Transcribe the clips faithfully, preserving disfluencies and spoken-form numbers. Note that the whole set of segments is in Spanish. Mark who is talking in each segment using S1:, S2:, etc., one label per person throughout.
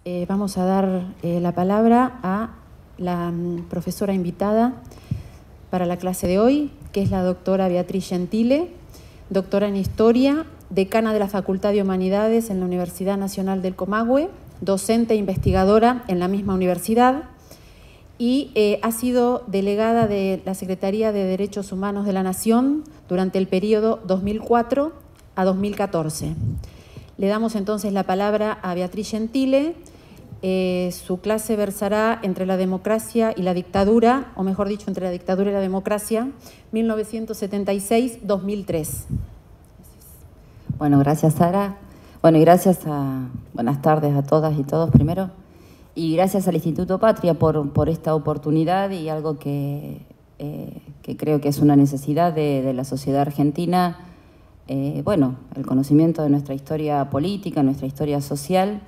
S1: eh, vamos a dar eh, la palabra a la um, profesora invitada para la clase de hoy, que es la doctora Beatriz Gentile, doctora en Historia, decana de la Facultad de Humanidades en la Universidad Nacional del Comahue, docente e investigadora en la misma universidad, y eh, ha sido delegada de la Secretaría de Derechos Humanos de la Nación durante el periodo dos mil cuatro a dos mil catorce. Le damos entonces la palabra a Beatriz Gentile. Eh, su clase versará entre la democracia y la dictadura, o mejor dicho, entre la dictadura y la democracia, mil novecientos setenta y seis a dos mil tres.
S2: Bueno, gracias, Sara. Bueno, y gracias a... Buenas tardes a todas y todos primero. Y gracias al Instituto Patria por, por esta oportunidad y algo que, eh, que creo que es una necesidad de, de la sociedad argentina. Eh, bueno, el conocimiento de nuestra historia política, nuestra historia social.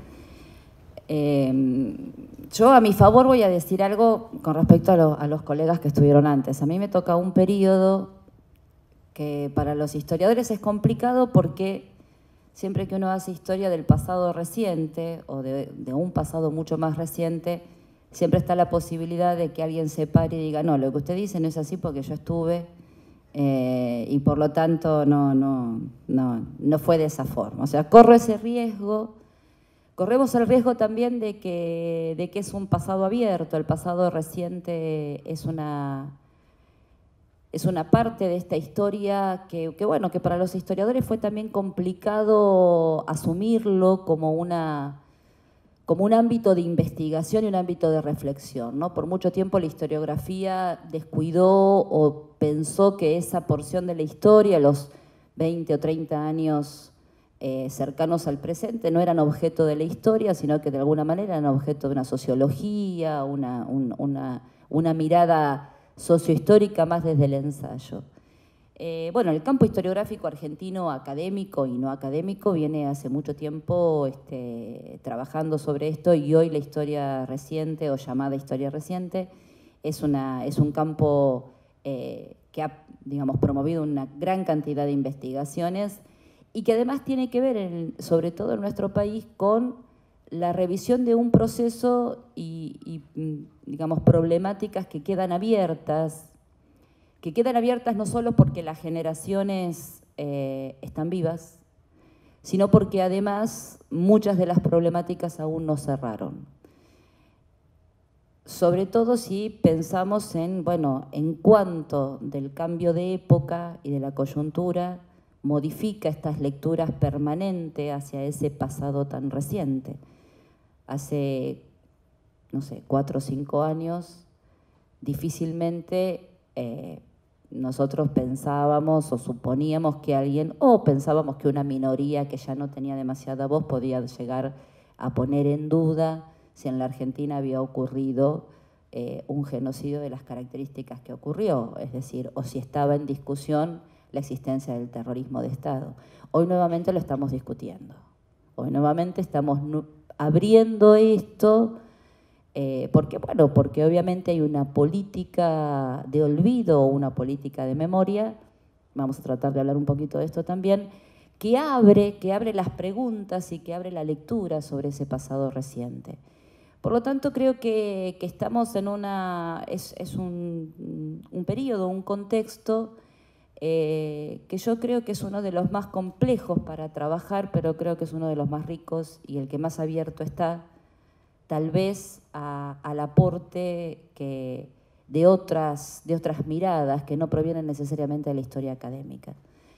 S2: Eh, yo a mi favor voy a decir algo con respecto a, lo, a los colegas que estuvieron antes. A mí me toca un periodo que para los historiadores es complicado porque siempre que uno hace historia del pasado reciente o de, de un pasado mucho más reciente, siempre está la posibilidad de que alguien se pare y diga, no, lo que usted dice no es así porque yo estuve eh, y por lo tanto no, no, no, no fue de esa forma. O sea, corro ese riesgo. Corremos el riesgo también de que, de que es un pasado abierto, el pasado reciente es una, es una parte de esta historia que, que, bueno, que para los historiadores fue también complicado asumirlo como, una, como un ámbito de investigación y un ámbito de reflexión, ¿no? Por mucho tiempo la historiografía descuidó o pensó que esa porción de la historia, los veinte o treinta años Eh, cercanos al presente, no eran objeto de la historia, sino que de alguna manera eran objeto de una sociología, una, un, una, una mirada sociohistórica más desde el ensayo. Eh, bueno, el campo historiográfico argentino académico y no académico viene hace mucho tiempo este, trabajando sobre esto y hoy la historia reciente o llamada historia reciente es, una, es un campo eh, que ha, digamos, promovido una gran cantidad de investigaciones y que además tiene que ver, en, sobre todo en nuestro país, con la revisión de un proceso y, y, digamos, problemáticas que quedan abiertas, que quedan abiertas no solo porque las generaciones eh, están vivas, sino porque además muchas de las problemáticas aún no cerraron. Sobre todo si pensamos en, bueno, en cuánto del cambio de época y de la coyuntura modifica estas lecturas permanentes hacia ese pasado tan reciente. Hace, no sé, cuatro o cinco años, difícilmente eh, nosotros pensábamos o suponíamos que alguien, o pensábamos que una minoría que ya no tenía demasiada voz podía llegar a poner en duda si en la Argentina había ocurrido eh, un genocidio de las características que ocurrió, es decir, o si estaba en discusión la existencia del terrorismo de Estado. Hoy nuevamente lo estamos discutiendo. Hoy nuevamente estamos abriendo esto eh, porque, bueno, porque obviamente hay una política de olvido o una política de memoria, vamos a tratar de hablar un poquito de esto también, que abre, que abre las preguntas y que abre la lectura sobre ese pasado reciente. Por lo tanto, creo que, que estamos en una... es, es un, un periodo, un contexto Eh, que yo creo que es uno de los más complejos para trabajar, pero creo que es uno de los más ricos y el que más abierto está, tal vez, a, al aporte que, de, otras, de otras miradas que no provienen necesariamente de la historia académica.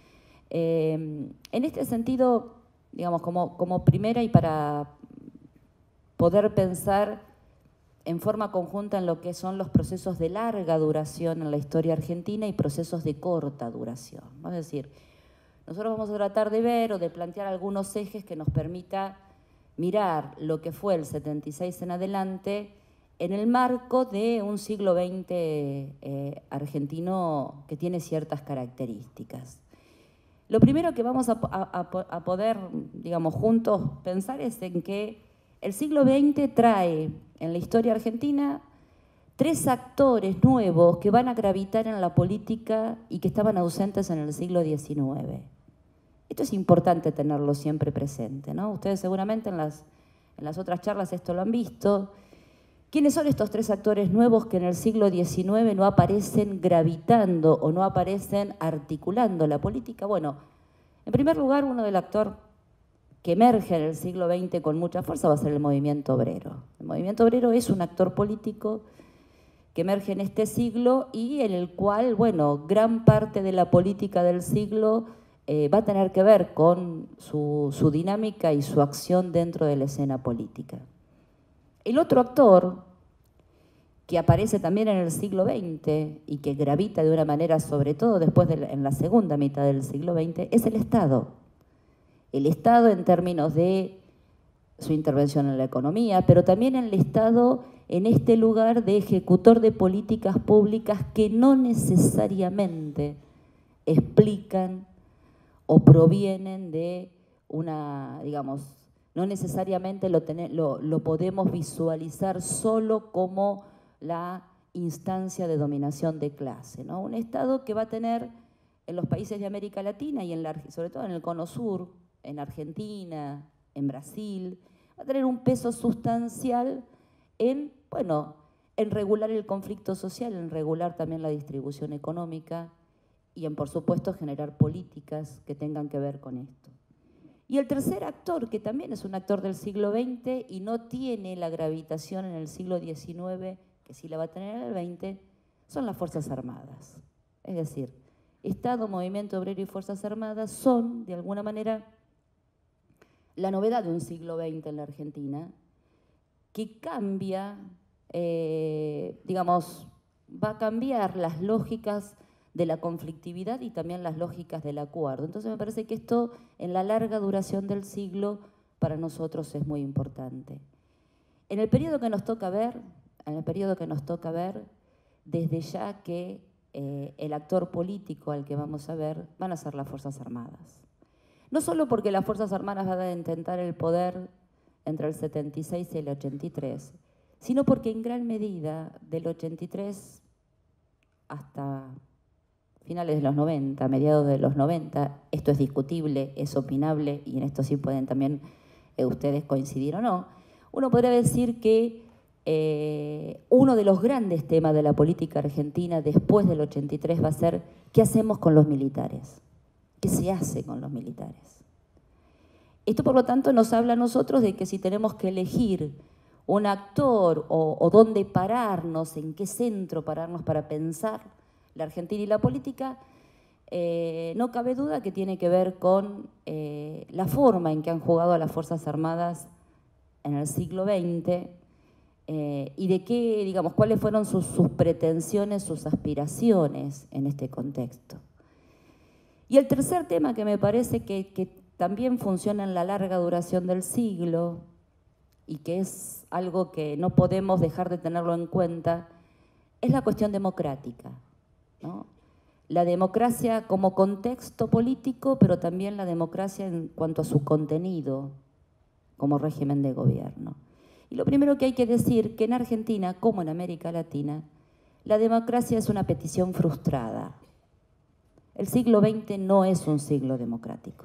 S2: Eh, en este sentido, digamos, como, como primera y para poder pensar en forma conjunta en lo que son los procesos de larga duración en la historia argentina y procesos de corta duración. Es decir, nosotros vamos a tratar de ver o de plantear algunos ejes que nos permita mirar lo que fue el setenta y seis en adelante en el marco de un siglo veinte eh, argentino que tiene ciertas características. Lo primero que vamos a, a, a poder, digamos, juntos pensar es en que el siglo veinte trae en la historia argentina tres actores nuevos que van a gravitar en la política y que estaban ausentes en el siglo diecinueve. Esto es importante tenerlo siempre presente, ¿no? Ustedes seguramente en las, en las otras charlas esto lo han visto. ¿Quiénes son estos tres actores nuevos que en el siglo diecinueve no aparecen gravitando o no aparecen articulando la política? Bueno, en primer lugar, uno del actor que emerge en el siglo veinte con mucha fuerza va a ser el movimiento obrero. El movimiento obrero es un actor político que emerge en este siglo y en el cual, bueno, gran parte de la política del siglo eh, va a tener que ver con su, su dinámica y su acción dentro de la escena política. El otro actor que aparece también en el siglo veinte y que gravita de una manera, sobre todo después de la, en la segunda mitad del siglo veinte, es el Estado. El Estado en términos de su intervención en la economía, pero también el Estado en este lugar de ejecutor de políticas públicas que no necesariamente explican o provienen de una, digamos, no necesariamente lo, tener, lo, lo podemos visualizar solo como la instancia de dominación de clase, ¿no? Un Estado que va a tener en los países de América Latina y en la, sobre todo en el Cono Sur, en Argentina, en Brasil, va a tener un peso sustancial en, bueno, en regular el conflicto social, en regular también la distribución económica y en, por supuesto, generar políticas que tengan que ver con esto. Y el tercer actor, que también es un actor del siglo veinte y no tiene la gravitación en el siglo diecinueve, que sí la va a tener en el veinte, son las Fuerzas Armadas. Es decir, Estado, Movimiento Obrero y Fuerzas Armadas son, de alguna manera, la novedad de un siglo veinte en la Argentina, que cambia, eh, digamos, va a cambiar las lógicas de la conflictividad y también las lógicas del acuerdo. Entonces me parece que esto, en la larga duración del siglo, para nosotros es muy importante. En el periodo que nos toca ver, en el periodo que nos toca ver, desde ya que eh, el actor político al que vamos a ver van a ser las Fuerzas Armadas. No solo porque las Fuerzas Armadas van a intentar el poder entre el setenta y seis y el ochenta y tres, sino porque en gran medida del ochenta y tres hasta finales de los noventa, mediados de los noventa, esto es discutible, es opinable y en esto sí pueden también eh, ustedes coincidir o no, uno podría decir que eh, uno de los grandes temas de la política argentina después del ochenta y tres va a ser ¿qué hacemos con los militares? ¿Qué se hace con los militares? Esto, por lo tanto, nos habla a nosotros de que si tenemos que elegir un actor o, o dónde pararnos, en qué centro pararnos para pensar la Argentina y la política, eh, no cabe duda que tiene que ver con eh, la forma en que han jugado a las Fuerzas Armadas en el siglo veinte eh, y de qué, digamos, cuáles fueron sus, sus pretensiones, sus aspiraciones en este contexto. Y el tercer tema que me parece que, que también funciona en la larga duración del siglo y que es algo que no podemos dejar de tenerlo en cuenta, es la cuestión democrática, ¿no? La democracia como contexto político, pero también la democracia en cuanto a su contenido como régimen de gobierno. Y lo primero que hay que decir que en Argentina, como en América Latina, la democracia es una petición frustrada. El siglo veinte no es un siglo democrático.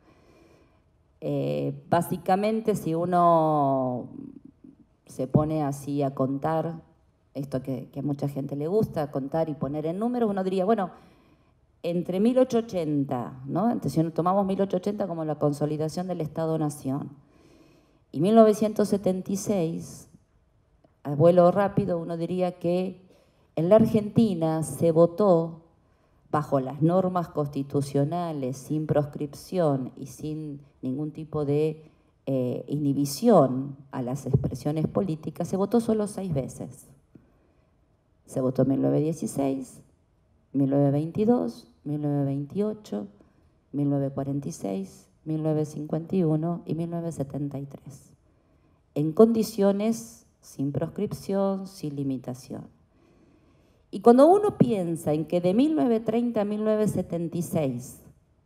S2: Eh, básicamente, si uno se pone así a contar, esto que, que a mucha gente le gusta, contar y poner en números, uno diría, bueno, entre mil ochocientos ochenta, ¿no? Entonces, si tomamos mil ochocientos ochenta como la consolidación del Estado-Nación, y mil novecientos setenta y seis, a vuelo rápido, uno diría que en la Argentina se votó bajo las normas constitucionales, sin proscripción y sin ningún tipo de eh, inhibición a las expresiones políticas, se votó solo seis veces. Se votó en mil novecientos dieciséis, mil novecientos veintidós, mil novecientos veintiocho, mil novecientos cuarenta y seis, mil novecientos cincuenta y uno y mil novecientos setenta y tres, en condiciones sin proscripción, sin limitación. Y cuando uno piensa en que de mil novecientos treinta a mil novecientos setenta y seis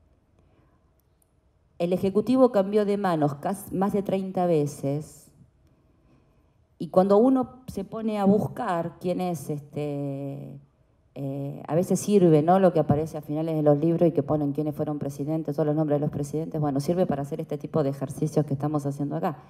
S2: el Ejecutivo cambió de manos casi más de treinta veces, y cuando uno se pone a buscar quién es, este, eh, a veces sirve, ¿no?, lo que aparece a finales de los libros y que ponen quiénes fueron presidentes, todos los nombres de los presidentes, bueno, sirve para hacer este tipo de ejercicios que estamos haciendo acá.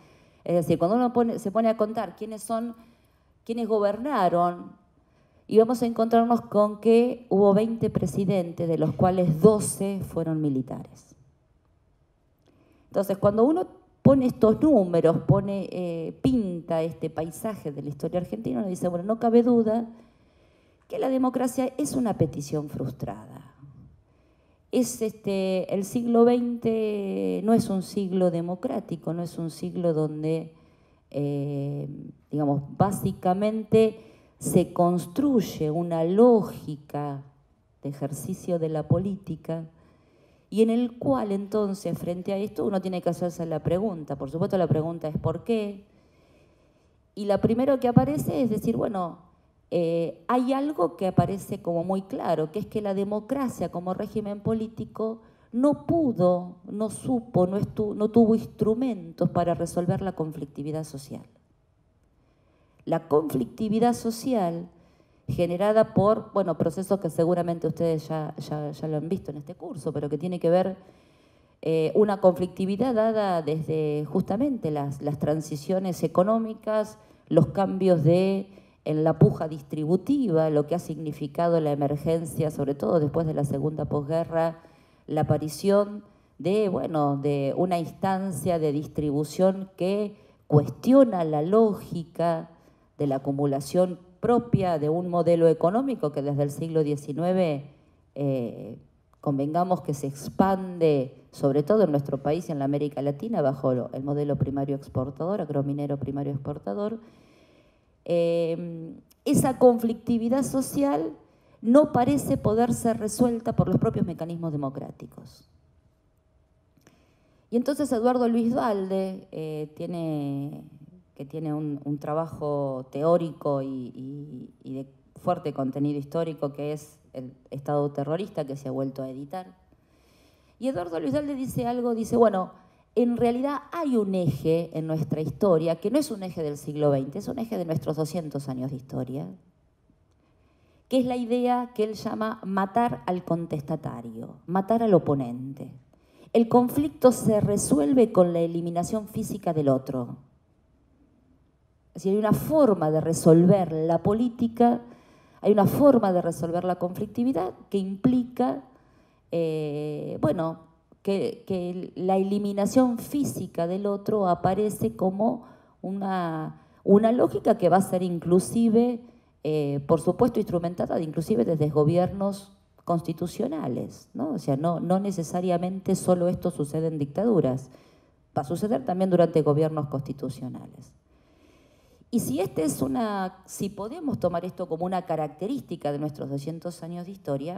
S2: Es decir, cuando uno pone, se pone a contar quiénes son, quiénes gobernaron, y vamos a encontrarnos con que hubo veinte presidentes, de los cuales doce fueron militares. Entonces, cuando uno pone estos números, pone, eh, pinta este paisaje de la historia argentina, uno dice, bueno, no cabe duda que la democracia es una petición frustrada. Es este, el siglo veinte no es un siglo democrático, no es un siglo donde, eh, digamos, básicamente se construye una lógica de ejercicio de la política y en el cual entonces frente a esto uno tiene que hacerse la pregunta. Por supuesto la pregunta es ¿por qué? Y la primera que aparece es decir, bueno, eh, hay algo que aparece como muy claro, que es que la democracia como régimen político no pudo, no supo, no, estuvo, no tuvo instrumentos para resolver la conflictividad social. La conflictividad social generada por, bueno, procesos que seguramente ustedes ya, ya, ya lo han visto en este curso, pero que tiene que ver eh, una conflictividad dada desde justamente las, las transiciones económicas, los cambios de, en la puja distributiva, lo que ha significado la emergencia, sobre todo después de la segunda posguerra, la aparición de, bueno, de una instancia de distribución que cuestiona la lógica de la acumulación propia de un modelo económico que desde el siglo diecinueve, eh, convengamos que se expande, sobre todo en nuestro país y en la América Latina, bajo el modelo primario exportador, agrominero primario exportador. Eh, esa conflictividad social no parece poder ser resuelta por los propios mecanismos democráticos. Y entonces Eduardo Luis Duhalde eh, tiene... que tiene un, un trabajo teórico y, y, y de fuerte contenido histórico, que es el Estado terrorista, que se ha vuelto a editar. Y Eduardo Luis Duhalde dice algo, dice, bueno, en realidad hay un eje en nuestra historia, que no es un eje del siglo veinte, es un eje de nuestros doscientos años de historia, que es la idea que él llama matar al contestatario, matar al oponente. El conflicto se resuelve con la eliminación física del otro. Es decir, hay una forma de resolver la política, hay una forma de resolver la conflictividad que implica, eh, bueno, que, que la eliminación física del otro aparece como una, una lógica que va a ser inclusive, eh, por supuesto, instrumentada inclusive desde gobiernos constitucionales, ¿no? O sea, no, no necesariamente solo esto sucede en dictaduras, va a suceder también durante gobiernos constitucionales. Y si, este es una, si podemos tomar esto como una característica de nuestros doscientos años de historia,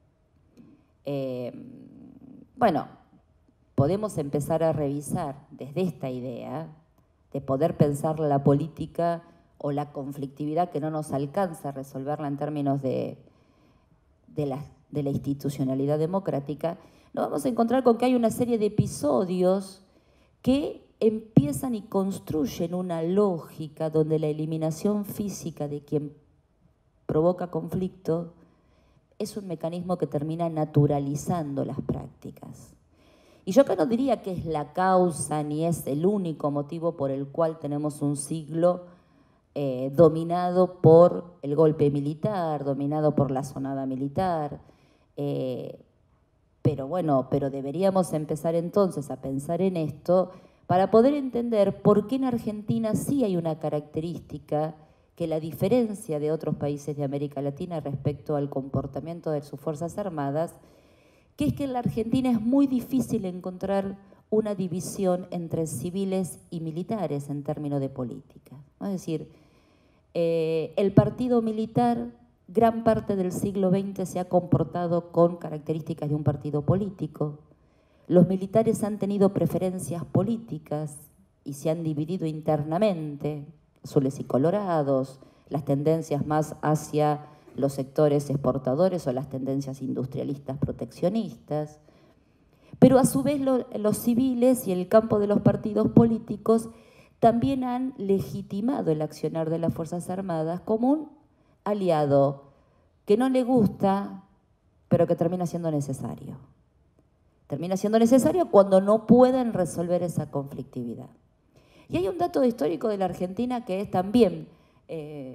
S2: eh, bueno, podemos empezar a revisar desde esta idea de poder pensar la política o la conflictividad que no nos alcanza a resolverla en términos de, de, la, de la institucionalidad democrática, nos vamos a encontrar con que hay una serie de episodios que empiezan y construyen una lógica donde la eliminación física de quien provoca conflicto es un mecanismo que termina naturalizando las prácticas. Y yo acá no diría que es la causa ni es el único motivo por el cual tenemos un siglo eh, dominado por el golpe militar, dominado por la sonada militar, eh, pero bueno, pero deberíamos empezar entonces a pensar en esto para poder entender por qué en Argentina sí hay una característica que la diferencia de otros países de América Latina respecto al comportamiento de sus Fuerzas Armadas, que es que en la Argentina es muy difícil encontrar una división entre civiles y militares en términos de política. Es decir, eh, el partido militar, gran parte del siglo veinte se ha comportado con características de un partido político. Los militares han tenido preferencias políticas y se han dividido internamente, azules y colorados, las tendencias más hacia los sectores exportadores o las tendencias industrialistas proteccionistas. Pero a su vez lo, los civiles y el campo de los partidos políticos también han legitimado el accionar de las Fuerzas Armadas como un aliado que no le gusta, pero que termina siendo necesario. Termina siendo necesario cuando no pueden resolver esa conflictividad. Y hay un dato histórico de la Argentina que es también, eh,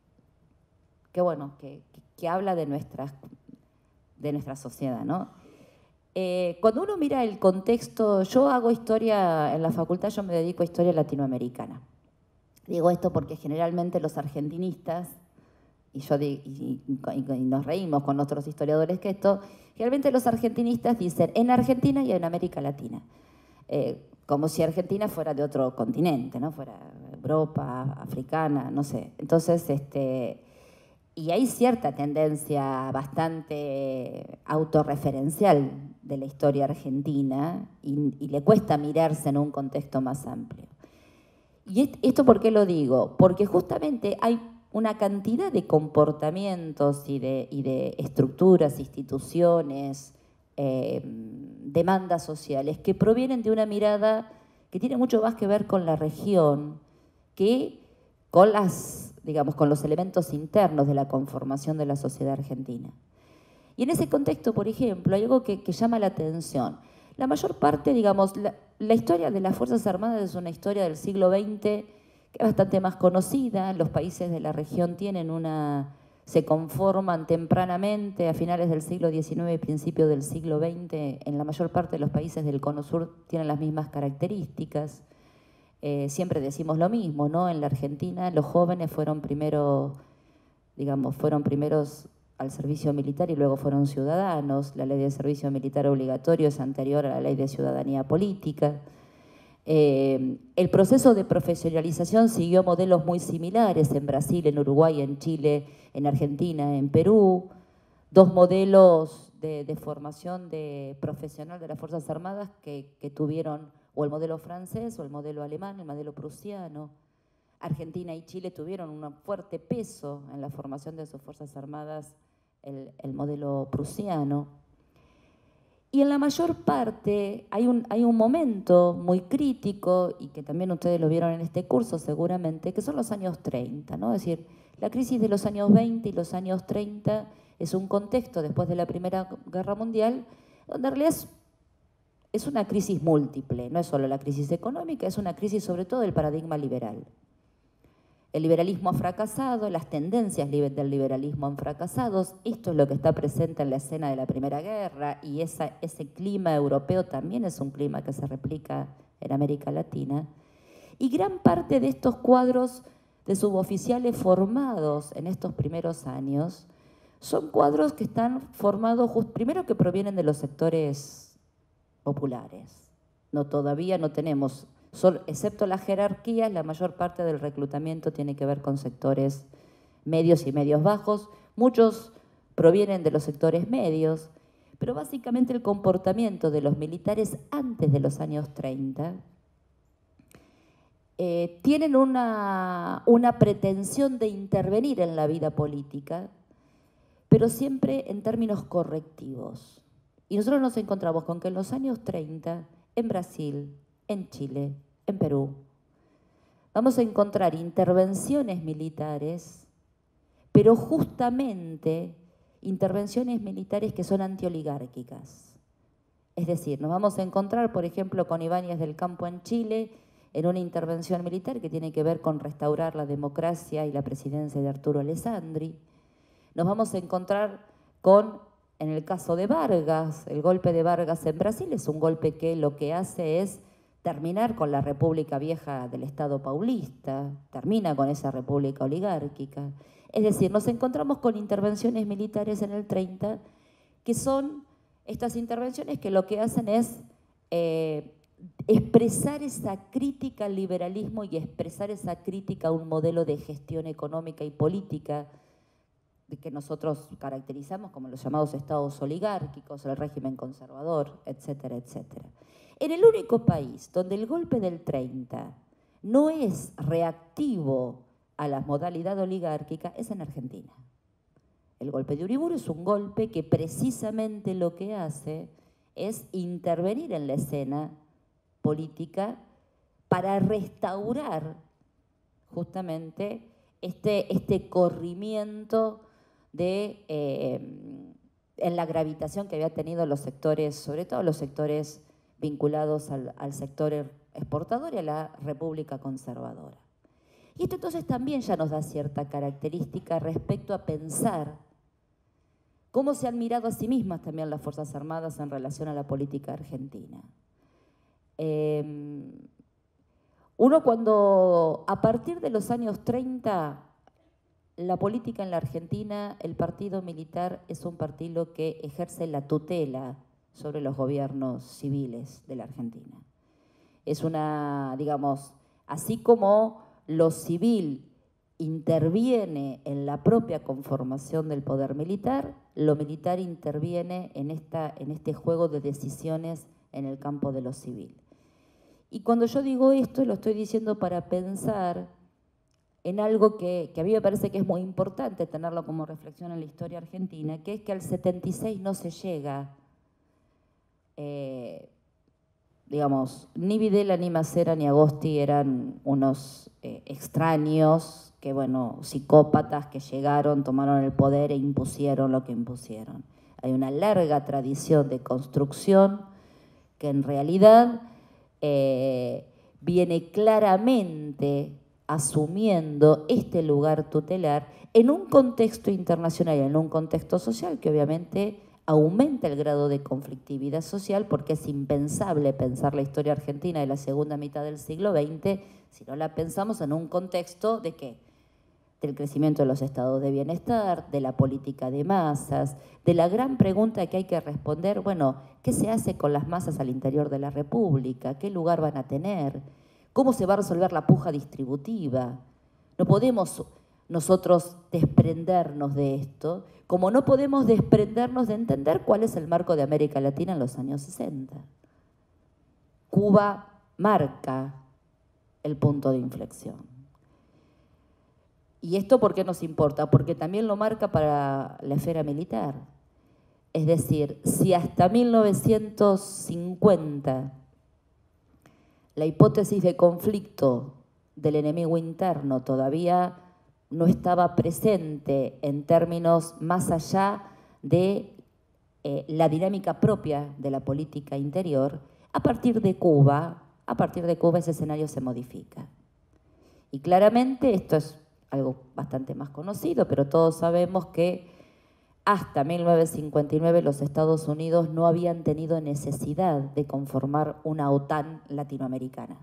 S2: que bueno, que, que, que habla de, nuestras, de nuestra sociedad, ¿no? Eh, cuando uno mira el contexto, yo hago historia, en la facultad yo me dedico a historia latinoamericana. Digo esto porque generalmente los argentinistas, y, yo y, y, y nos reímos con otros historiadores que esto, generalmente los argentinistas dicen en Argentina y en América Latina, eh, como si Argentina fuera de otro continente, ¿no? Fuera Europa, africana, no sé. Entonces, este, y hay cierta tendencia bastante autorreferencial de la historia argentina y, y le cuesta mirarse en un contexto más amplio. ¿Y esto por qué lo digo? Porque justamente hay una cantidad de comportamientos y de, y de estructuras, instituciones, eh, demandas sociales que provienen de una mirada que tiene mucho más que ver con la región que con, las, digamos, con los elementos internos de la conformación de la sociedad argentina. Y en ese contexto, por ejemplo, hay algo que, que llama la atención. La mayor parte, digamos, la, la historia de las Fuerzas Armadas es una historia del siglo veinte que es bastante más conocida. Los países de la región tienen una, se conforman tempranamente a finales del siglo diecinueve y principios del siglo veinte. En la mayor parte de los países del Cono Sur tienen las mismas características. Eh, siempre decimos lo mismo, ¿no? En la Argentina los jóvenes fueron primero, digamos, fueron primeros al servicio militar y luego fueron ciudadanos. La ley de servicio militar obligatorio es anterior a la ley de ciudadanía política. Eh, el proceso de profesionalización siguió modelos muy similares en Brasil, en Uruguay, en Chile, en Argentina, en Perú. Dos modelos de, de formación de profesional de las Fuerzas Armadas que, que tuvieron o el modelo francés o el modelo alemán, el modelo prusiano. Argentina y Chile tuvieron un fuerte peso en la formación de sus Fuerzas Armadas, el, el modelo prusiano. Y en la mayor parte hay un, hay un momento muy crítico, y que también ustedes lo vieron en este curso seguramente, que son los años treinta, ¿no? Es decir, la crisis de los años veinte y los años treinta es un contexto después de la Primera Guerra Mundial, donde en realidad es, es una crisis múltiple, no es solo la crisis económica, es una crisis sobre todo del paradigma liberal. El liberalismo ha fracasado, las tendencias del liberalismo han fracasado. Esto es lo que está presente en la escena de la Primera Guerra, y esa, ese clima europeo también es un clima que se replica en América Latina. Y gran parte de estos cuadros de suboficiales formados en estos primeros años son cuadros que están formados, primero que provienen de los sectores populares. No, todavía no tenemos... Excepto las jerarquías, la mayor parte del reclutamiento tiene que ver con sectores medios y medios bajos. Muchos provienen de los sectores medios, pero básicamente el comportamiento de los militares antes de los años treinta eh, tienen una, una pretensión de intervenir en la vida política, pero siempre en términos correctivos. Y nosotros nos encontramos con que en los años treinta, en Brasil, en Chile, en Perú, vamos a encontrar intervenciones militares, pero justamente intervenciones militares que son antioligárquicas. Es decir, nos vamos a encontrar, por ejemplo, con Ibáñez del Campo en Chile, en una intervención militar que tiene que ver con restaurar la democracia y la presidencia de Arturo Alessandri. Nos vamos a encontrar con, en el caso de Vargas, el golpe de Vargas en Brasil es un golpe que lo que hace es terminar con la República Vieja del Estado paulista, termina con esa república oligárquica. Es decir, nos encontramos con intervenciones militares en el treinta, que son estas intervenciones que lo que hacen es eh, expresar esa crítica al liberalismo y expresar esa crítica a un modelo de gestión económica y política que nosotros caracterizamos como los llamados estados oligárquicos, el régimen conservador, etcétera, etcétera. En el único país donde el golpe del treinta no es reactivo a la modalidad oligárquica es en Argentina. El golpe de Uriburu es un golpe que precisamente lo que hace es intervenir en la escena política para restaurar justamente este, este corrimiento de, eh, en la gravitación que había tenido los sectores, sobre todo los sectores vinculados al, al sector exportadora y a la república conservadora. Y esto entonces también ya nos da cierta característica respecto a pensar cómo se han mirado a sí mismas también las Fuerzas Armadas en relación a la política argentina. Eh, uno cuando, a partir de los años treinta, la política en la Argentina, el partido militar es un partido que ejerce la tutela sobre los gobiernos civiles de la Argentina. Es una, digamos, así como lo civil interviene en la propia conformación del poder militar, lo militar interviene en, esta, en este juego de decisiones en el campo de lo civil. Y cuando yo digo esto, lo estoy diciendo para pensar en algo que, que a mí me parece que es muy importante tenerlo como reflexión en la historia argentina, que es que al setenta y seis no se llega, eh, digamos, ni Videla, ni Macera, ni Agosti eran unos eh, extraños, que bueno, psicópatas que llegaron, tomaron el poder e impusieron lo que impusieron. Hay una larga tradición de construcción que en realidad eh, viene claramente asumiendo este lugar tutelar en un contexto internacional y en un contexto social que obviamente aumenta el grado de conflictividad social, porque es impensable pensar la historia argentina de la segunda mitad del siglo veinte si no la pensamos en un contexto de ¿qué? Del crecimiento de los estados de bienestar, de la política de masas, de la gran pregunta que hay que responder, bueno, ¿qué se hace con las masas al interior de la República? ¿Qué lugar van a tener? ¿Cómo se va a resolver la puja distributiva? No podemos nosotros desprendernos de esto, como no podemos desprendernos de entender cuál es el marco de América Latina en los años sesenta. Cuba marca el punto de inflexión. ¿Y esto por qué nos importa? Porque también lo marca para la esfera militar. Es decir, si hasta mil novecientos cincuenta la hipótesis de conflicto del enemigo interno todavía no estaba presente en términos más allá de eh, la dinámica propia de la política interior, a partir de Cuba, a partir de Cuba ese escenario se modifica. Y claramente esto es algo bastante más conocido, pero todos sabemos que hasta mil novecientos cincuenta y nueve los Estados Unidos no habían tenido necesidad de conformar una OTAN latinoamericana.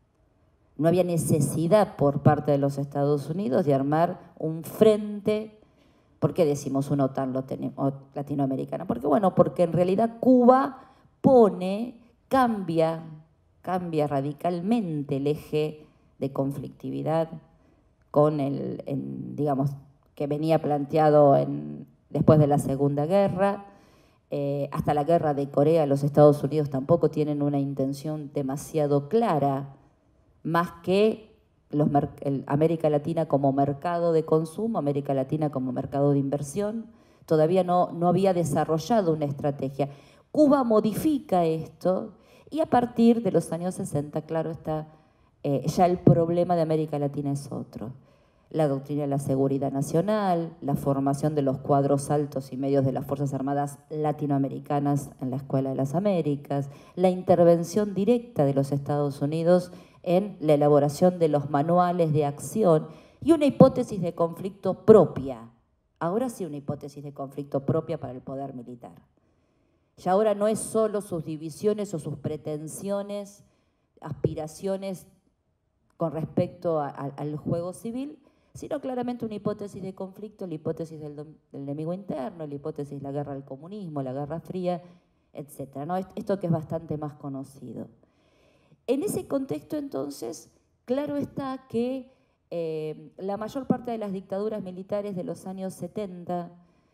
S2: No había necesidad por parte de los Estados Unidos de armar un frente. ¿Por qué decimos una OTAN latinoamericana? Porque, bueno, porque en realidad Cuba pone, cambia, cambia radicalmente el eje de conflictividad con el, en, digamos, que venía planteado en, después de la Segunda Guerra. Eh, hasta la Guerra de Corea, los Estados Unidos tampoco tienen una intención demasiado clara, más que los, el, América Latina como mercado de consumo, América Latina como mercado de inversión. Todavía no, no había desarrollado una estrategia. Cuba modifica esto y a partir de los años sesenta, claro está, eh, ya el problema de América Latina es otro. La doctrina de la seguridad nacional, la formación de los cuadros altos y medios de las Fuerzas Armadas latinoamericanas en la Escuela de las Américas, la intervención directa de los Estados Unidos en la elaboración de los manuales de acción y una hipótesis de conflicto propia. Ahora sí una hipótesis de conflicto propia para el poder militar. Ya ahora no es solo sus divisiones o sus pretensiones, aspiraciones con respecto a, a, al juego civil, sino claramente una hipótesis de conflicto, la hipótesis del, del enemigo interno, la hipótesis de la guerra del comunismo, la guerra fría, etcétera, ¿no? Esto que es bastante más conocido. En ese contexto, entonces, claro está que eh, la mayor parte de las dictaduras militares de los años setenta,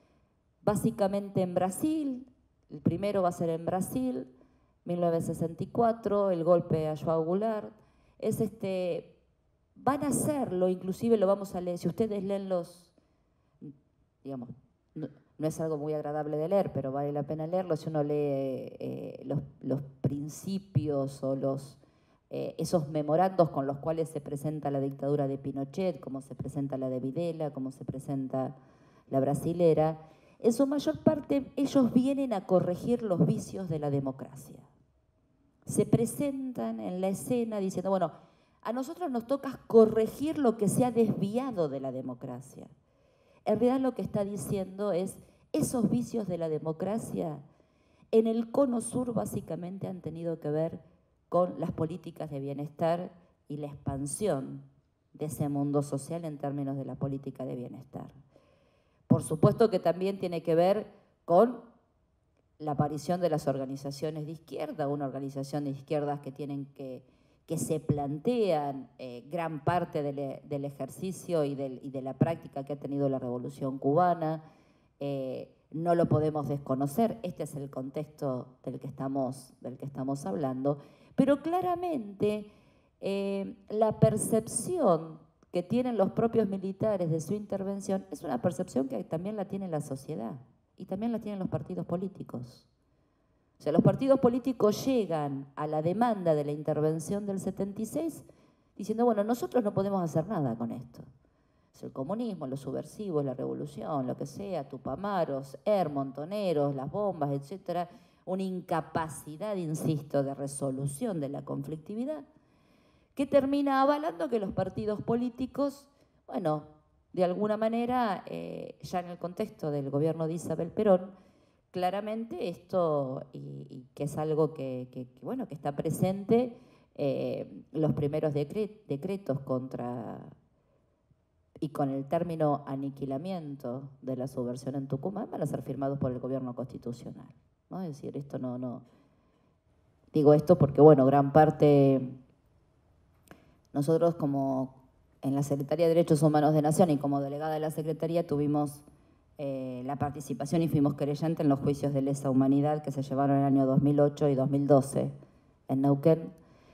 S2: básicamente en Brasil, el primero va a ser en Brasil, mil novecientos sesenta y cuatro, el golpe a João Goulart, es este... Van a hacerlo, inclusive lo vamos a leer, si ustedes leen los, digamos, no, no es algo muy agradable de leer, pero vale la pena leerlo, si uno lee eh, los, los principios o los, eh, esos memorandos con los cuales se presenta la dictadura de Pinochet, cómo se presenta la de Videla, cómo se presenta la brasilera, en su mayor parte ellos vienen a corregir los vicios de la democracia. se presentan en la escena diciendo, bueno, a nosotros nos toca corregir lo que se ha desviado de la democracia. En realidad lo que está diciendo es, esos vicios de la democracia en el cono sur básicamente han tenido que ver con las políticas de bienestar y la expansión de ese mundo social en términos de la política de bienestar. Por supuesto que también tiene que ver con la aparición de las organizaciones de izquierda, una organización de izquierdas que tienen que, que se plantean eh, gran parte del, del ejercicio y, del, y de la práctica que ha tenido la Revolución Cubana. Eh, no lo podemos desconocer, este es el contexto del que estamos, del que estamos hablando, pero claramente eh, la percepción que tienen los propios militares de su intervención es una percepción que también la tiene la sociedad y también la tienen los partidos políticos. O sea, los partidos políticos llegan a la demanda de la intervención del setenta y seis diciendo, bueno, nosotros no podemos hacer nada con esto. Es el comunismo, los subversivos, la revolución, lo que sea, Tupamaros, Er, Montoneros, las bombas, etcétera, una incapacidad, insisto, de resolución de la conflictividad, que termina avalando que los partidos políticos, bueno, de alguna manera, eh, ya en el contexto del gobierno de Isabel Perón, claramente esto, y, y que es algo que, que, que, bueno, que está presente, eh, los primeros decret, decretos contra, y con el término aniquilamiento de la subversión en Tucumán, van a ser firmados por el gobierno constitucional, ¿no? Es decir, esto no, no, digo esto porque, bueno, gran parte... Nosotros como en la Secretaría de Derechos Humanos de Nación y como delegada de la Secretaría tuvimos eh, la participación y fuimos querellantes en los juicios de lesa humanidad que se llevaron en el año dos mil ocho y dos mil doce en Neuquén.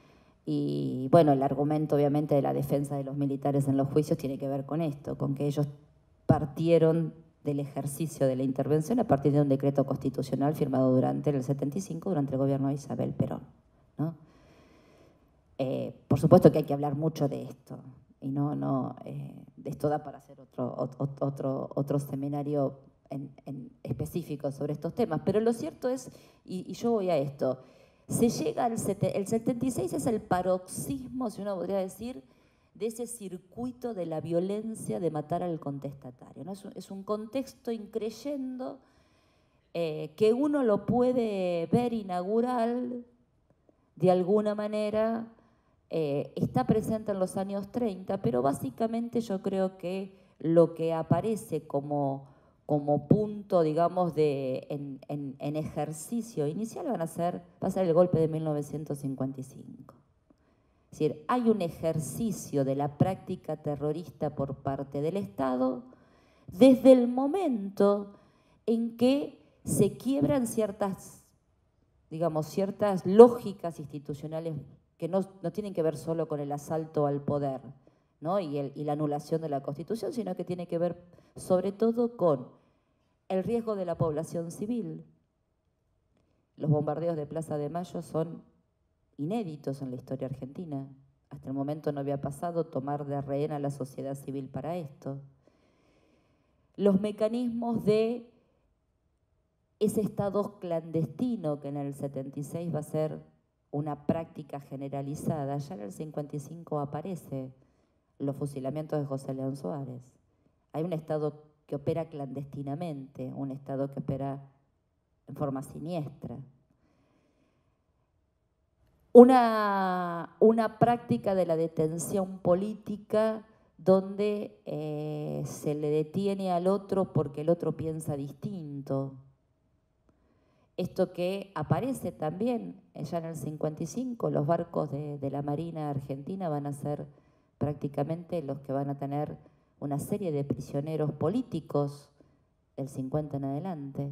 S2: Y bueno, el argumento obviamente de la defensa de los militares en los juicios tiene que ver con esto, con que ellos partieron del ejercicio de la intervención a partir de un decreto constitucional firmado durante el setenta y cinco, durante el gobierno de Isabel Perón, ¿no? Eh, por supuesto que hay que hablar mucho de esto, y no, no, eh, esto da para hacer otro, otro, otro seminario en, en específico sobre estos temas, pero lo cierto es, y, y yo voy a esto, se llega al el setenta y seis es el paroxismo, si uno podría decir, de ese circuito de la violencia de matar al contestatario, ¿no? Es un, es un contexto increyendo eh, que uno lo puede ver inaugural de alguna manera. Eh, está presente en los años treinta, pero básicamente yo creo que lo que aparece como, como punto, digamos, de, en, en, en ejercicio inicial van a ser, va a ser el golpe de mil novecientos cincuenta y cinco. Es decir, hay un ejercicio de la práctica terrorista por parte del Estado desde el momento en que se quiebran ciertas, digamos, ciertas lógicas institucionales que no, no tienen que ver solo con el asalto al poder, ¿no? y, el, y la anulación de la Constitución, sino que tiene que ver sobre todo con el riesgo de la población civil. Los bombardeos de Plaza de Mayo son inéditos en la historia argentina. Hasta el momento no había pasado tomar de rehén a la sociedad civil para esto. Los mecanismos de ese estado clandestino que en el setenta y seis va a ser una práctica generalizada, ya en el cincuenta y cinco aparece los fusilamientos de José León Suárez. Hay un Estado que opera clandestinamente, un Estado que opera en forma siniestra. Una, una práctica de la detención política donde eh, se le detiene al otro porque el otro piensa distinto. Esto que aparece también ya en el cincuenta y cinco, los barcos de, de la Marina Argentina van a ser prácticamente los que van a tener una serie de prisioneros políticos del cincuenta en adelante.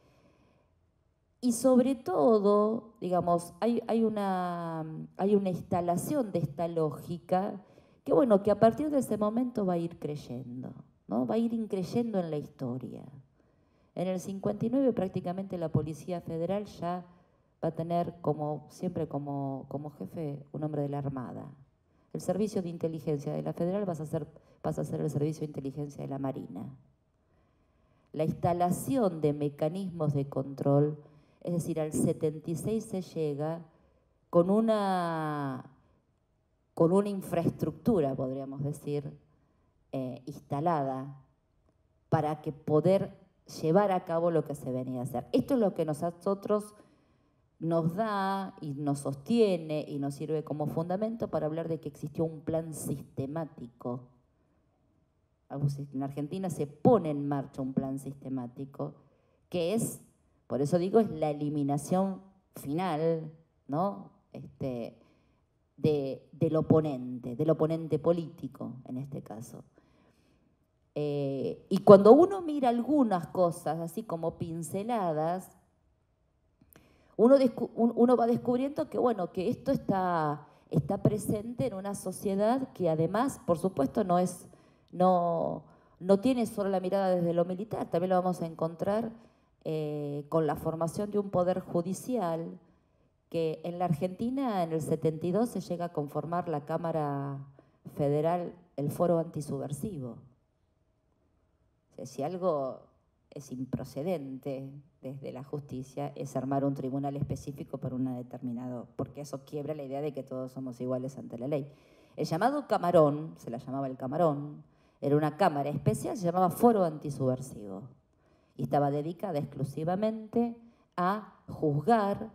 S2: Y sobre todo, digamos, hay, hay, una, hay una instalación de esta lógica que, bueno, que a partir de ese momento va a ir creyendo, ¿no? Va a ir increyendo en la historia. En el cincuenta y nueve prácticamente la Policía Federal ya va a tener como, siempre como, como jefe un hombre de la Armada. El servicio de inteligencia de la Federal pasa a ser, pasa a ser el servicio de inteligencia de la Marina. La instalación de mecanismos de control, es decir, al setenta y seis se llega con una, con una infraestructura, podríamos decir, eh, instalada para que poder llevar a cabo lo que se venía a hacer. Esto es lo que nosotros nos da y nos sostiene y nos sirve como fundamento para hablar de que existió un plan sistemático. En Argentina se pone en marcha un plan sistemático que es, por eso digo, es la eliminación final, ¿no? Este, de, del oponente, del oponente político en este caso. Eh, y cuando uno mira algunas cosas así como pinceladas, uno, uno va descubriendo que, bueno, que esto está, está presente en una sociedad que además, por supuesto, no, es, no, no tiene solo la mirada desde lo militar, también lo vamos a encontrar eh, con la formación de un poder judicial que en la Argentina en el setenta y dos se llega a conformar la Cámara Federal, el Foro Antisubversivo. O sea, si algo es improcedente desde la justicia es armar un tribunal específico para una determinado, porque eso quiebra la idea de que todos somos iguales ante la ley. El llamado Camarón, se la llamaba el Camarón, era una cámara especial, se llamaba Foro Antisubversivo y estaba dedicada exclusivamente a juzgar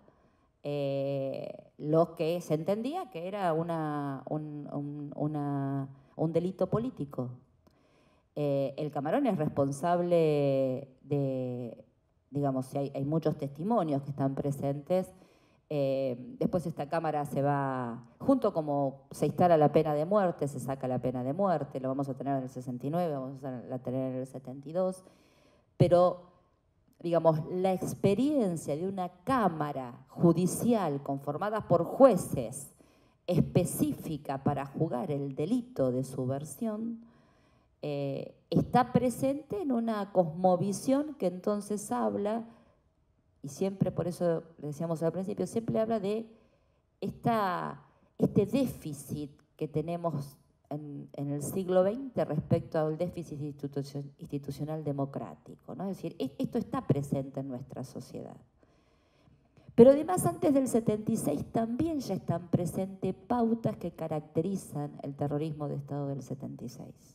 S2: eh, lo que se entendía que era una, un, un, una, un delito político. Eh, el Camarón es responsable de, digamos, si hay, hay muchos testimonios que están presentes. Eh, después esta Cámara se va, junto como se instala la pena de muerte, se saca la pena de muerte, lo vamos a tener en el sesenta y nueve, vamos a tener en el setenta y dos, pero, digamos, la experiencia de una Cámara judicial conformada por jueces específica para juzgar el delito de subversión, Eh, está presente en una cosmovisión que entonces habla, y siempre, por eso le decíamos al principio, siempre habla de esta, este déficit que tenemos en, en el siglo veinte respecto al déficit institucion, institucional democrático, ¿no? Es decir, esto está presente en nuestra sociedad. Pero además, antes del setenta y seis también ya están presentes pautas que caracterizan el terrorismo de Estado del setenta y seis.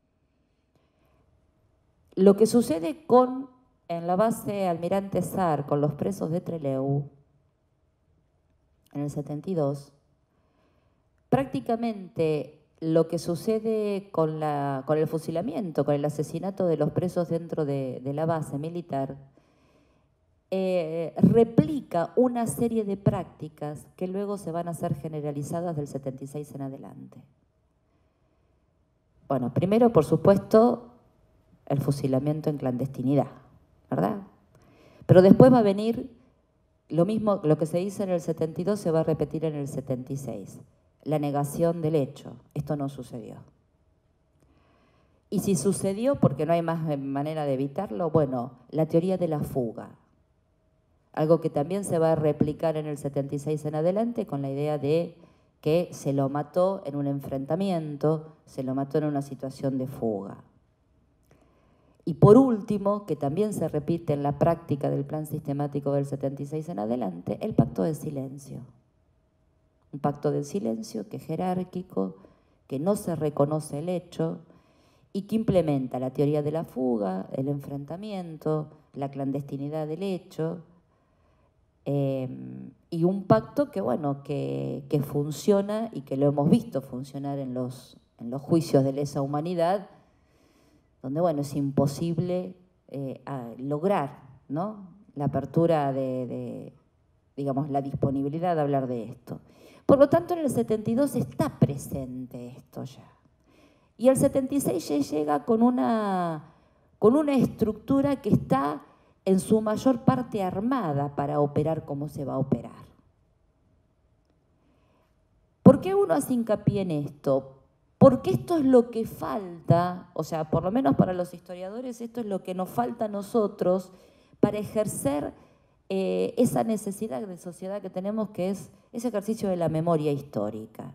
S2: Lo que sucede con, en la base Almirante Sar, con los presos de Trelew, en el setenta y dos, prácticamente lo que sucede con, la, con el fusilamiento, con el asesinato de los presos dentro de, de la base militar, eh, replica una serie de prácticas que luego se van a hacer generalizadas del setenta y seis en adelante. Bueno, primero, por supuesto, el fusilamiento en clandestinidad, ¿verdad? Pero después va a venir lo mismo, lo que se dice en el setenta y dos se va a repetir en el setenta y seis, la negación del hecho. Esto no sucedió. Y si sucedió, porque no hay más manera de evitarlo, bueno, la teoría de la fuga. Algo que también se va a replicar en el setenta y seis en adelante con la idea de que se lo mató en un enfrentamiento, se lo mató en una situación de fuga. Y por último, que también se repite en la práctica del plan sistemático del setenta y seis en adelante, el pacto de silencio. Un pacto de silencio que es jerárquico, que no se reconoce el hecho y que implementa la teoría de la fuga, el enfrentamiento, la clandestinidad del hecho, eh, y un pacto que, bueno, que, que funciona y que lo hemos visto funcionar en los, en los juicios de lesa humanidad, donde, bueno, es imposible eh, lograr, ¿no?, la apertura de, de, digamos, la disponibilidad de hablar de esto. Por lo tanto, en el setenta y dos está presente esto ya. Y el setenta y seis ya llega con una, con una estructura que está en su mayor parte armada para operar como se va a operar. ¿Por qué uno hace hincapié en esto? Porque esto es lo que falta, o sea, por lo menos para los historiadores, esto es lo que nos falta a nosotros para ejercer eh, esa necesidad de sociedad que tenemos, que es ese ejercicio de la memoria histórica.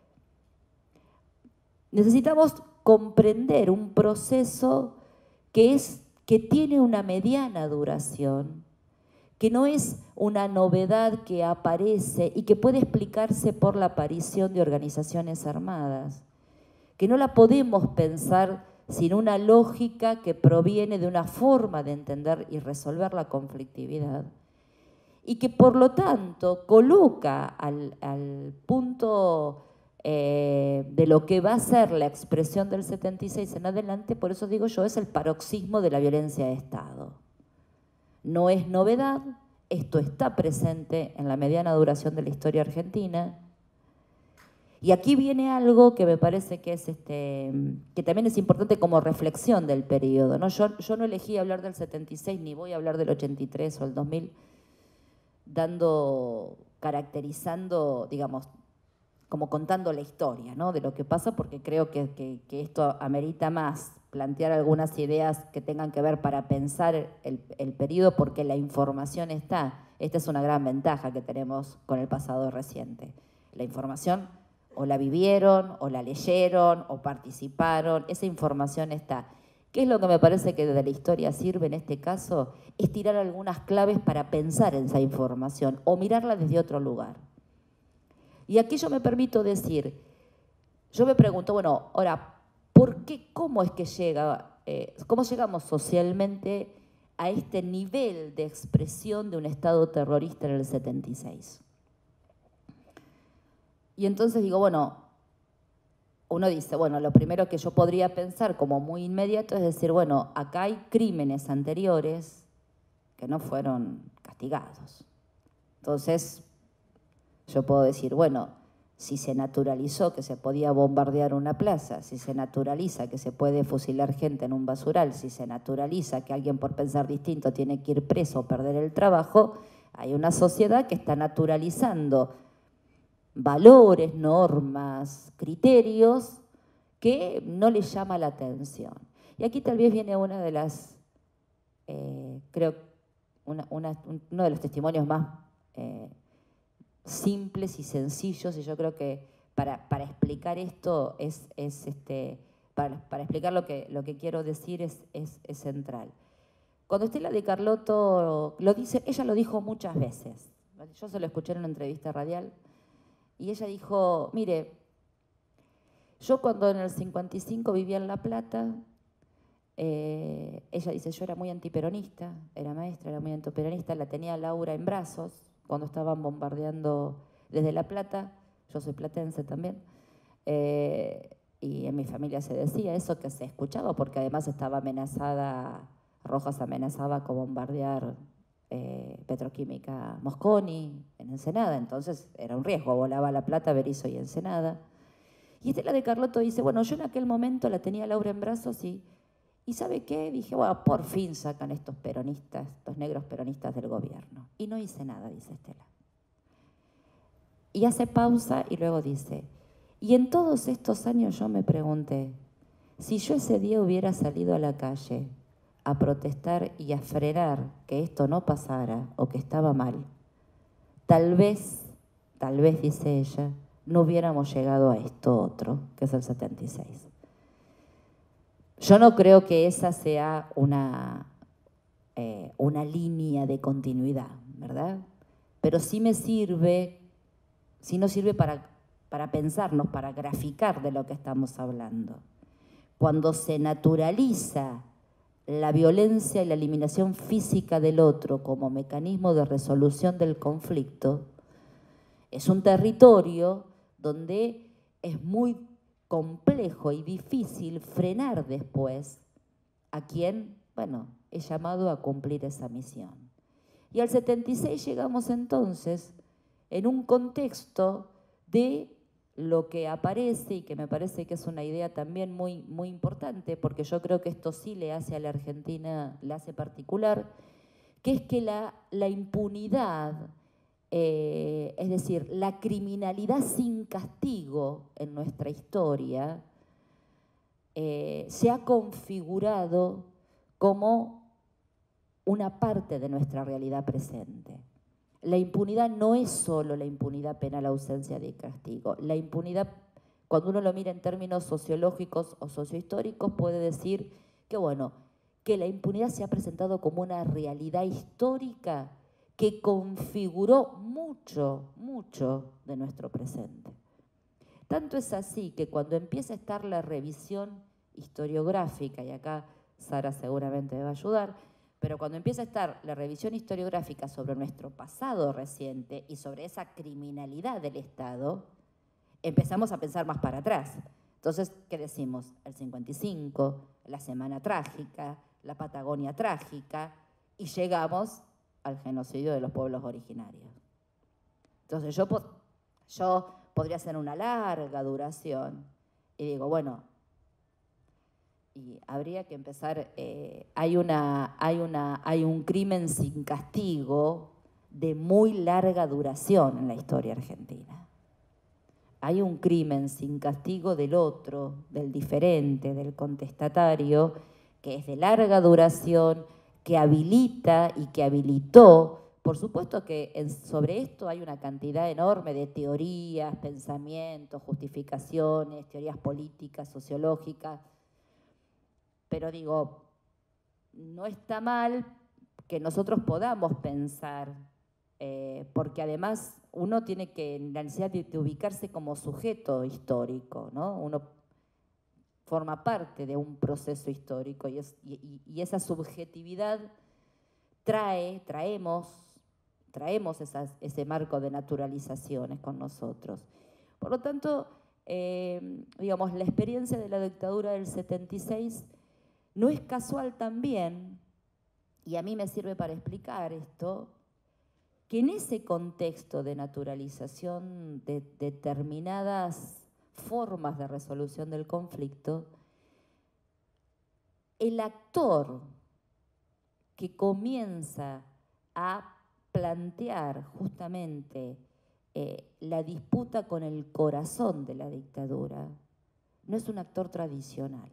S2: Necesitamos comprender un proceso que, es, que tiene una mediana duración, que no es una novedad que aparece y que puede explicarse por la aparición de organizaciones armadas, que no la podemos pensar sin una lógica que proviene de una forma de entender y resolver la conflictividad, y que por lo tanto coloca al, al punto eh, de lo que va a ser la expresión del setenta y seis en adelante, por eso digo yo, es el paroxismo de la violencia de Estado. No es novedad, esto está presente en la mediana duración de la historia argentina. Y aquí viene algo que me parece que, es este, que también es importante como reflexión del periodo, ¿no? Yo, yo no elegí hablar del setenta y seis, ni voy a hablar del ochenta y tres o el dos mil, dando, caracterizando, digamos, como contando la historia, ¿no?, de lo que pasa, porque creo que, que, que esto amerita más plantear algunas ideas que tengan que ver para pensar el, el periodo, porque la información está. Esta es una gran ventaja que tenemos con el pasado reciente. La información o la vivieron, o la leyeron, o participaron, esa información está. ¿Qué es lo que me parece que desde la historia sirve en este caso? Es tirar algunas claves para pensar en esa información o mirarla desde otro lugar. Y aquí yo me permito decir, yo me pregunto, bueno, ahora, ¿por qué, cómo es que llega, eh, cómo llegamos socialmente a este nivel de expresión de un Estado terrorista en el setenta y seis? Y entonces digo, bueno, uno dice, bueno, lo primero que yo podría pensar como muy inmediato es decir, bueno, acá hay crímenes anteriores que no fueron castigados. Entonces, yo puedo decir, bueno, si se naturalizó que se podía bombardear una plaza, si se naturaliza que se puede fusilar gente en un basural, si se naturaliza que alguien por pensar distinto tiene que ir preso o perder el trabajo, hay una sociedad que está naturalizando valores, normas, criterios que no les llama la atención. Y aquí tal vez viene una de las, eh, creo, una, una, uno de los testimonios más eh, simples y sencillos, y yo creo que para, para explicar esto es, es este, para, para explicar lo que, lo que quiero decir es, es, es central. Cuando Estela de Carlotto lo dice, ella lo dijo muchas veces. Yo se lo escuché en una entrevista radial. Y ella dijo, mire, yo cuando en el cincuenta y cinco vivía en La Plata, eh, ella dice, yo era muy antiperonista, era maestra, era muy antiperonista, la tenía Laura en brazos cuando estaban bombardeando desde La Plata, yo soy platense también, eh, y en mi familia se decía eso, que se escuchaba, porque además estaba amenazada, Rojas amenazaba con bombardear Eh, Petroquímica Mosconi en Ensenada, entonces era un riesgo, volaba La Plata, Berisso y Ensenada. Y Estela de Carlotto dice, bueno, yo en aquel momento la tenía Laura en brazos y, y ¿sabe qué? Dije, bueno, por fin sacan estos peronistas, estos negros peronistas del gobierno. Y no hice nada, dice Estela. Y hace pausa y luego dice, y en todos estos años yo me pregunté, si yo ese día hubiera salido a la calle a protestar y a frenar que esto no pasara o que estaba mal, tal vez, tal vez, dice ella, no hubiéramos llegado a esto otro, que es el setenta y seis. Yo no creo que esa sea una, eh, una línea de continuidad, ¿verdad? Pero sí me sirve, sí nos sirve para, para pensarnos, para graficar de lo que estamos hablando. Cuando se naturaliza la violencia y la eliminación física del otro como mecanismo de resolución del conflicto, es un territorio donde es muy complejo y difícil frenar después a quien, bueno, es llamado a cumplir esa misión. Y al setenta y seis llegamos entonces en un contexto de lo que aparece, y que me parece que es una idea también muy, muy importante, porque yo creo que esto sí le hace a la Argentina, le hace particular, que es que la, la impunidad, eh, es decir, la criminalidad sin castigo en nuestra historia, eh, se ha configurado como una parte de nuestra realidad presente. La impunidad no es solo la impunidad penal, ausencia de castigo. La impunidad, cuando uno lo mira en términos sociológicos o sociohistóricos, puede decir que, bueno, que la impunidad se ha presentado como una realidad histórica que configuró mucho, mucho de nuestro presente. Tanto es así que cuando empieza a estar la revisión historiográfica, y acá Sara seguramente me va a ayudar, pero cuando empieza a estar la revisión historiográfica sobre nuestro pasado reciente y sobre esa criminalidad del Estado, empezamos a pensar más para atrás. Entonces, ¿qué decimos? El cincuenta y cinco, la Semana Trágica, la Patagonia Trágica, y llegamos al genocidio de los pueblos originarios. Entonces, yo, yo podría hacer una larga duración y digo, bueno, y habría que empezar, eh, hay, una, hay, una, hay un crimen sin castigo de muy larga duración en la historia argentina. Hay un crimen sin castigo del otro, del diferente, del contestatario, que es de larga duración, que habilita y que habilitó. Por supuesto que en, sobre esto hay una cantidad enorme de teorías, pensamientos, justificaciones, teorías políticas, sociológicas, pero digo, no está mal que nosotros podamos pensar, eh, porque además uno tiene que, la necesidad de, de ubicarse como sujeto histórico, ¿no? Uno forma parte de un proceso histórico y, es, y, y esa subjetividad trae, traemos, traemos esas, ese marco de naturalizaciones con nosotros. Por lo tanto, eh, digamos, la experiencia de la dictadura del setenta y seis no es casual también, y a mí me sirve para explicar esto, que en ese contexto de naturalización de determinadas formas de resolución del conflicto, el actor que comienza a plantear justamente eh, la disputa con el corazón de la dictadura no es un actor tradicional.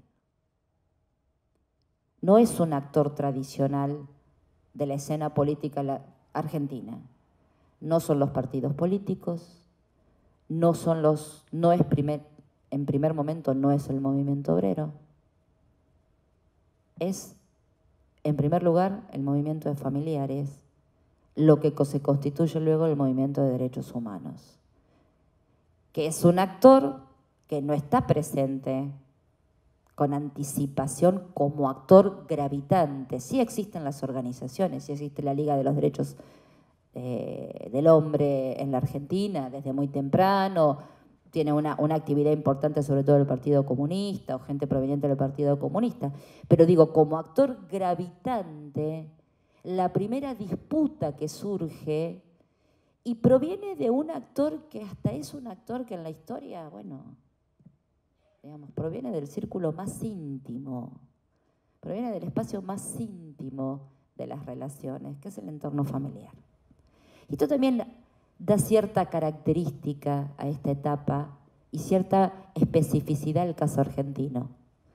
S2: No es un actor tradicional de la escena política argentina. No son los partidos políticos, no son los, no es primer, en primer momento no es el movimiento obrero, es en primer lugar el movimiento de familiares, lo que se constituye luego el movimiento de derechos humanos, que es un actor que no está presente con anticipación como actor gravitante. Sí existen las organizaciones, sí existe la Liga de los Derechos eh, del Hombre en la Argentina desde muy temprano, tiene una, una actividad importante sobre todo el Partido Comunista o gente proveniente del Partido Comunista, pero digo, como actor gravitante, la primera disputa que surge y proviene de un actor que hasta es un actor que en la historia, bueno, digamos, proviene del círculo más íntimo, proviene del espacio más íntimo de las relaciones, que es el entorno familiar. Y esto también da cierta característica a esta etapa y cierta especificidad al caso argentino.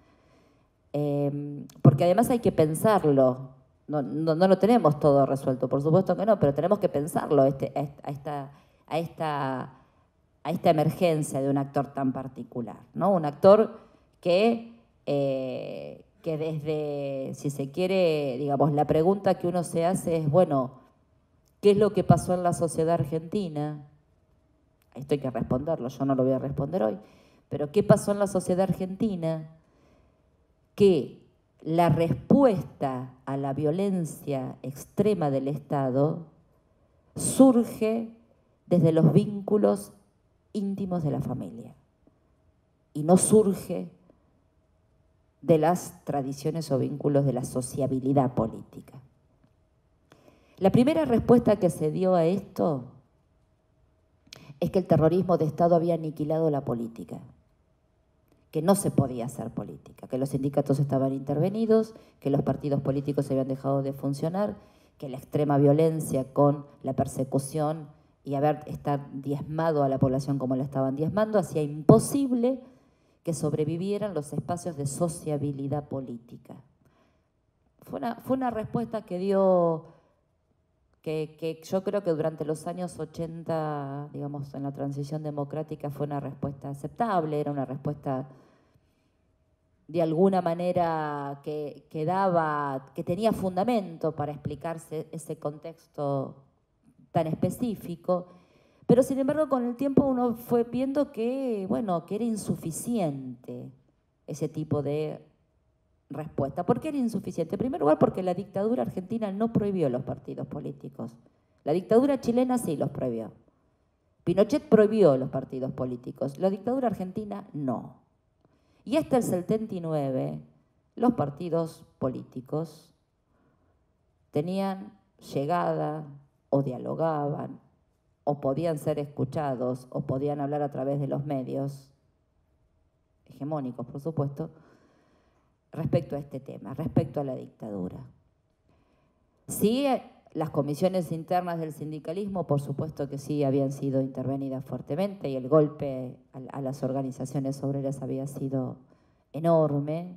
S2: Eh, porque además hay que pensarlo, no, no, no lo tenemos todo resuelto, por supuesto que no, pero tenemos que pensarlo este, a, esta, a esta... a esta emergencia de un actor tan particular, ¿no? Un actor que, eh, que desde, si se quiere, digamos, la pregunta que uno se hace es, bueno, ¿qué es lo que pasó en la sociedad argentina? Esto hay que responderlo, yo no lo voy a responder hoy, pero ¿qué pasó en la sociedad argentina? Que la respuesta a la violencia extrema del Estado surge desde los vínculos íntimos de la familia y no surge de las tradiciones o vínculos de la sociabilidad política. La primera respuesta que se dio a esto es que el terrorismo de Estado había aniquilado la política, que no se podía hacer política, que los sindicatos estaban intervenidos, que los partidos políticos habían dejado de funcionar, que la extrema violencia con la persecución y haber estar diezmado a la población como la estaban diezmando, hacía imposible que sobrevivieran los espacios de sociabilidad política. Fue una, fue una respuesta que dio, que, que yo creo que durante los años ochenta, digamos, en la transición democrática fue una respuesta aceptable, era una respuesta de alguna manera que, que daba, que tenía fundamento para explicarse ese contexto tan específico, pero sin embargo con el tiempo uno fue viendo que, bueno, que era insuficiente ese tipo de respuesta. ¿Por qué era insuficiente? En primer lugar, porque la dictadura argentina no prohibió los partidos políticos. La dictadura chilena sí los prohibió. Pinochet prohibió los partidos políticos. La dictadura argentina no. Y hasta el setenta y nueve, los partidos políticos tenían llegada o dialogaban o podían ser escuchados o podían hablar a través de los medios, hegemónicos por supuesto, respecto a este tema, respecto a la dictadura. Sí, las comisiones internas del sindicalismo, por supuesto que sí, habían sido intervenidas fuertemente y el golpe a las organizaciones obreras había sido enorme.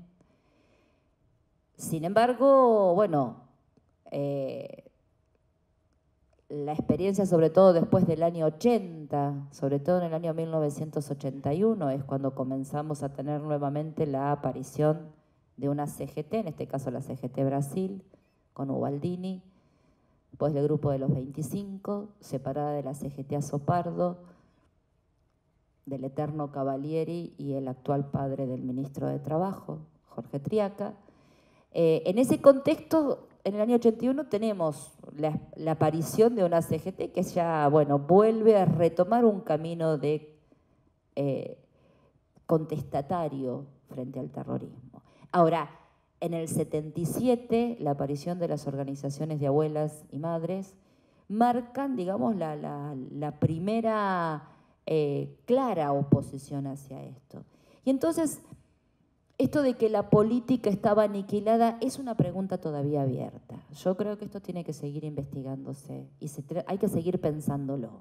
S2: Sin embargo, bueno, eh, la experiencia, sobre todo después del año ochenta, sobre todo en el año mil novecientos ochenta y uno, es cuando comenzamos a tener nuevamente la aparición de una C G T, en este caso la C G T Brasil, con Ubaldini, después del grupo de los veinticinco, separada de la C G T Azopardo, del eterno Cavalieri y el actual padre del ministro de Trabajo, Jorge Triaca. Eh, en ese contexto, en el año ochenta y uno tenemos la, la aparición de una C G T que ya, bueno, vuelve a retomar un camino de eh, contestatario frente al terrorismo. Ahora, en el setenta y siete, la aparición de las organizaciones de abuelas y madres marcan, digamos, la, la, la primera eh, clara oposición hacia esto. Y entonces, esto de que la política estaba aniquilada es una pregunta todavía abierta. Yo creo que esto tiene que seguir investigándose y se hay que seguir pensándolo.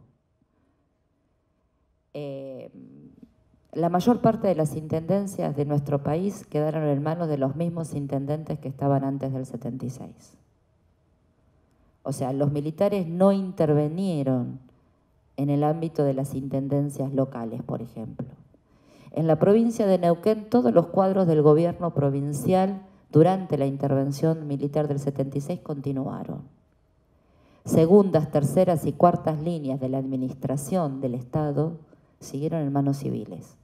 S2: Eh, La mayor parte de las intendencias de nuestro país quedaron en manos de los mismos intendentes que estaban antes del setenta y seis. O sea, los militares no intervinieron en el ámbito de las intendencias locales, por ejemplo. En la provincia de Neuquén, todos los cuadros del gobierno provincial durante la intervención militar del setenta y seis continuaron. Segundas, terceras y cuartas líneas de la administración del Estado siguieron en manos civiles.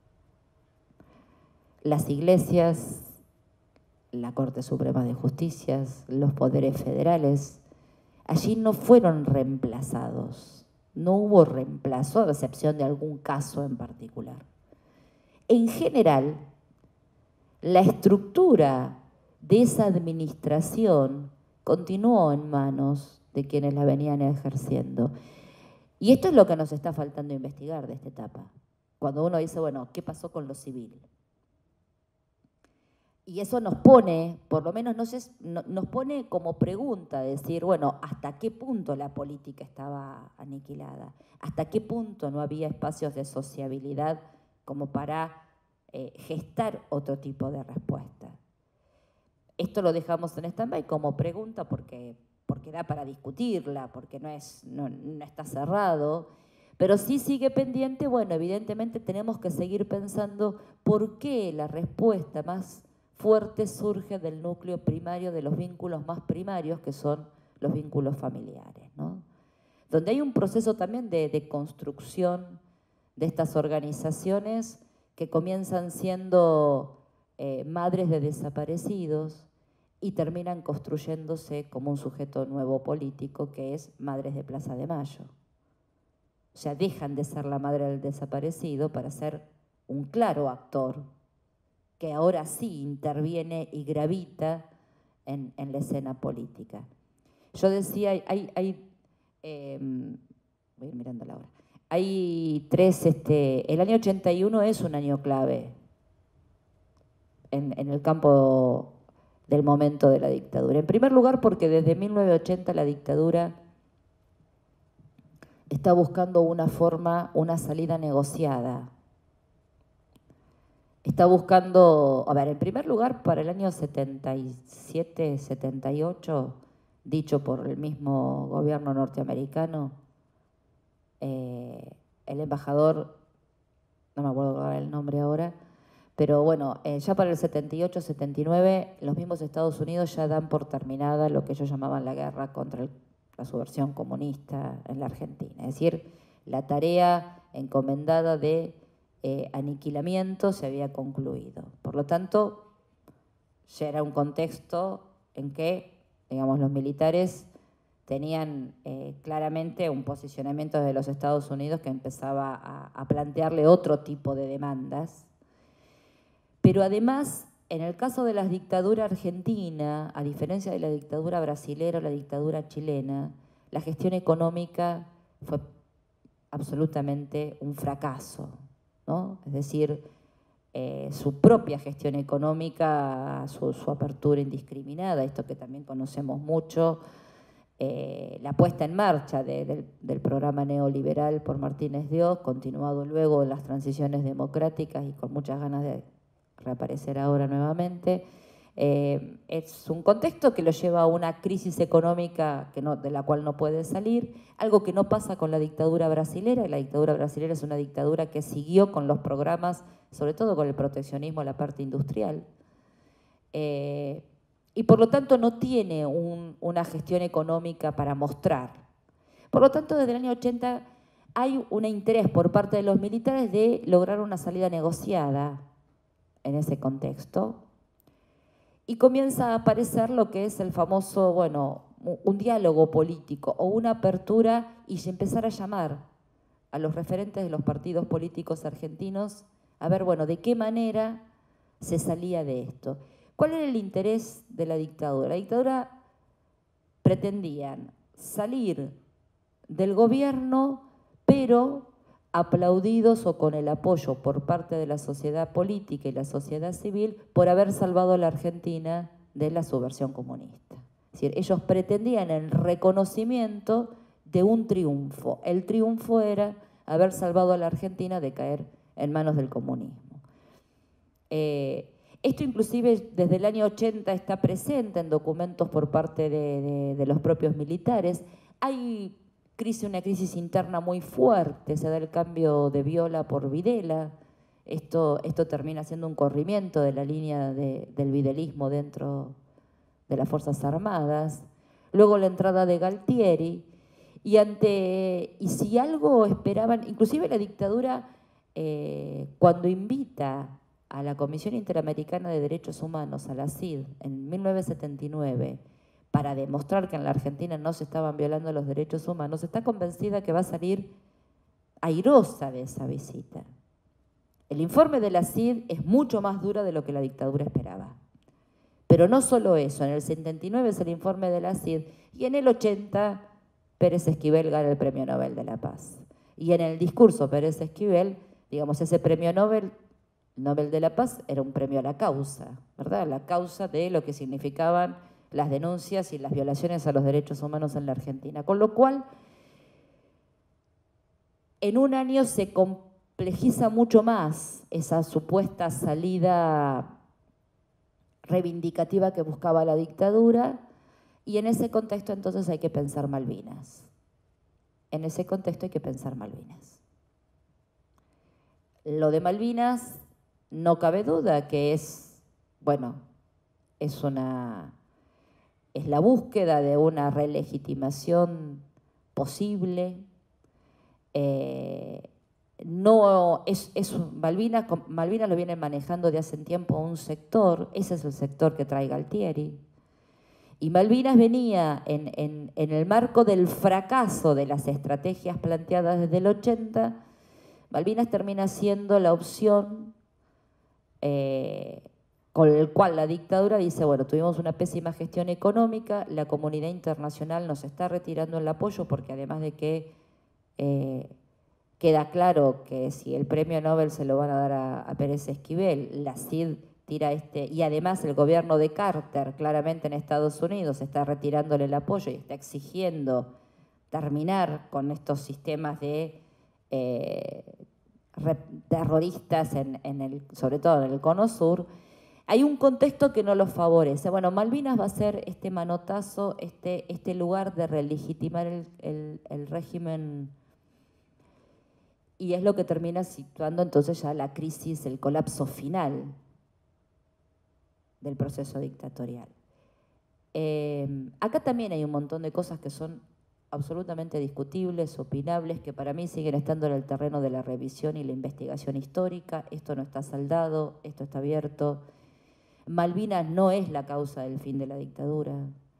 S2: Las iglesias, la Corte Suprema de Justicia, los poderes federales, allí no fueron reemplazados. No hubo reemplazo, a excepción de algún caso en particular. En general, la estructura de esa administración continuó en manos de quienes la venían ejerciendo. Y esto es lo que nos está faltando investigar de esta etapa. Cuando uno dice, bueno, ¿qué pasó con lo civil? Y eso nos pone, por lo menos nos, nos pone como pregunta, decir, bueno, ¿hasta qué punto la política estaba aniquilada? ¿Hasta qué punto no había espacios de sociabilidad como para eh, gestar otro tipo de respuesta? Esto lo dejamos en stand-by como pregunta porque, porque da para discutirla, porque no, es, no, no está cerrado, pero sí sigue pendiente. Bueno, evidentemente tenemos que seguir pensando por qué la respuesta más fuerte surge del núcleo primario, de los vínculos más primarios, que son los vínculos familiares, ¿no? Donde hay un proceso también de, de construcción de estas organizaciones que comienzan siendo eh, madres de desaparecidos y terminan construyéndose como un sujeto nuevo político, que es Madres de Plaza de Mayo. O sea, dejan de ser la madre del desaparecido para ser un claro actor que ahora sí interviene y gravita en, en la escena política. Yo decía, hay, hay eh, voy a ir mirando la hora, hay tres, este, el año ochenta y uno es un año clave en, en el campo del momento de la dictadura. En primer lugar, porque desde mil novecientos ochenta la dictadura está buscando una forma, una salida negociada. Está buscando, a ver, en primer lugar, para el año setenta y siete, setenta y ocho, dicho por el mismo gobierno norteamericano, eh, el embajador, no me acuerdo el nombre ahora, pero bueno, eh, ya para el setenta y ocho, setenta y nueve, los mismos Estados Unidos ya dan por terminada lo que ellos llamaban la guerra contra el, la subversión comunista en la Argentina. Es decir, la tarea encomendada de eh, aniquilamiento se había concluido. Por lo tanto, ya era un contexto en que, digamos, los militares tenían eh, claramente un posicionamiento desde los Estados Unidos que empezaba a, a plantearle otro tipo de demandas. Pero además, en el caso de la dictadura argentina, a diferencia de la dictadura brasilera o la dictadura chilena, la gestión económica fue absolutamente un fracaso, ¿no? Es decir, eh, su propia gestión económica, su, su apertura indiscriminada, esto que también conocemos mucho, eh, la puesta en marcha de, del, del programa neoliberal por Martínez Dios, continuado luego en las transiciones democráticas y con muchas ganas de reaparecer ahora nuevamente. Eh, es un contexto que lo lleva a una crisis económica que no, de la cual no puede salir, algo que no pasa con la dictadura brasilera. La dictadura brasilera es una dictadura que siguió con los programas, sobre todo con el proteccionismo, la parte industrial, eh, y por lo tanto no tiene un, una gestión económica para mostrar. Por lo tanto, desde el año ochenta hay un interés por parte de los militares de lograr una salida negociada en ese contexto. Y comienza a aparecer lo que es el famoso, bueno, un diálogo político o una apertura y empezar a llamar a los referentes de los partidos políticos argentinos a ver, bueno, de qué manera se salía de esto. ¿Cuál era el interés de la dictadura? La dictadura pretendían salir del gobierno, pero aplaudidos o con el apoyo por parte de la sociedad política y la sociedad civil por haber salvado a la Argentina de la subversión comunista. Es decir, ellos pretendían el reconocimiento de un triunfo. El triunfo era haber salvado a la Argentina de caer en manos del comunismo. Eh, esto inclusive desde el año ochenta está presente en documentos por parte de, de, de los propios militares. Hay crisis, una crisis interna muy fuerte, se da el cambio de Viola por Videla. Esto, esto termina siendo un corrimiento de la línea de, del videlismo dentro de las Fuerzas Armadas. Luego la entrada de Galtieri. Y, ante, y si algo esperaban, inclusive la dictadura, eh, cuando invita a la Comisión Interamericana de Derechos Humanos, a la C I D, en mil novecientos setenta y nueve, para demostrar que en la Argentina no se estaban violando los derechos humanos, está convencida que va a salir airosa de esa visita. El informe de la C I D es mucho más duro de lo que la dictadura esperaba. Pero no solo eso, en el setenta y nueve es el informe de la C I D y en el ochenta Pérez Esquivel gana el Premio Nobel de la Paz. Y en el discurso Pérez Esquivel, digamos, ese Premio Nobel, Nobel de la Paz era un premio a la causa, ¿verdad? La causa de lo que significaban las denuncias y las violaciones a los derechos humanos en la Argentina. Con lo cual, en un año se complejiza mucho más esa supuesta salida reivindicativa que buscaba la dictadura, y en ese contexto entonces hay que pensar Malvinas. En ese contexto hay que pensar Malvinas. Lo de Malvinas, no cabe duda que es, bueno, es una... es la búsqueda de una relegitimación posible. Eh, no es, es Malvinas, Malvinas lo viene manejando de hace tiempo un sector, ese es el sector que trae Galtieri. Y Malvinas venía en, en, en el marco del fracaso de las estrategias planteadas desde el ochenta. Malvinas termina siendo la opción eh, con el cual la dictadura dice, bueno, tuvimos una pésima gestión económica, la comunidad internacional nos está retirando el apoyo porque además de que eh, queda claro que si el premio Nobel se lo van a dar a, a Pérez Esquivel, la C I D tira este, y además el gobierno de Carter claramente en Estados Unidos está retirándole el apoyo y está exigiendo terminar con estos sistemas de eh, terroristas, en, en el, sobre todo en el Cono Sur. Hay un contexto que no los favorece. Bueno, Malvinas va a ser este manotazo, este, este lugar de relegitimar el, el, el régimen, y es lo que termina situando entonces ya la crisis, el colapso final del proceso dictatorial. Eh, acá también hay un montón de cosas que son absolutamente discutibles, opinables, que para mí siguen estando en el terreno de la revisión y la investigación histórica. Esto no está saldado, esto está abierto. Malvinas no es la causa del fin de la dictadura.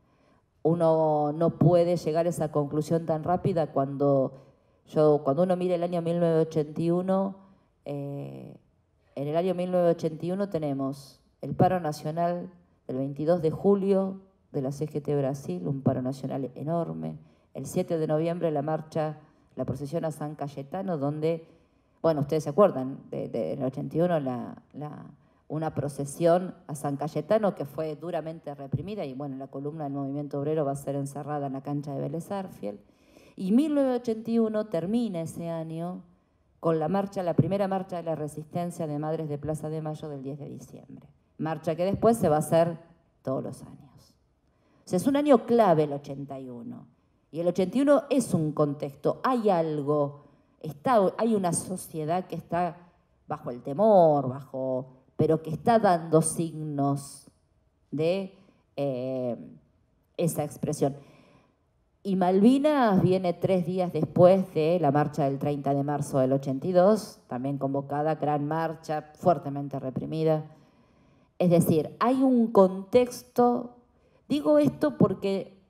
S2: Uno no puede llegar a esa conclusión tan rápida cuando, yo, cuando uno mira el año mil novecientos ochenta y uno, eh, en el año mil novecientos ochenta y uno tenemos el paro nacional del veintidós de julio de la C G T Brasil, un paro nacional enorme. El siete de noviembre la marcha, la procesión a San Cayetano, donde, bueno, ustedes se acuerdan, de, de, en el ochenta y uno la, la, una procesión a San Cayetano que fue duramente reprimida y, bueno, la columna del movimiento obrero va a ser encerrada en la cancha de Vélez Arfiel. Y mil novecientos ochenta y uno termina ese año con la marcha, la primera marcha de la resistencia de Madres de Plaza de Mayo del diez de diciembre. Marcha que después se va a hacer todos los años. O sea, es un año clave el ochenta y uno. Y el ochenta y uno es un contexto, hay algo, está, hay una sociedad que está bajo el temor, bajo, pero que está dando signos de eh, esa expresión. Y Malvinas viene tres días después de la marcha del treinta de marzo del ochenta y dos, también convocada, gran marcha, fuertemente reprimida. Es decir, hay un contexto, digo esto porque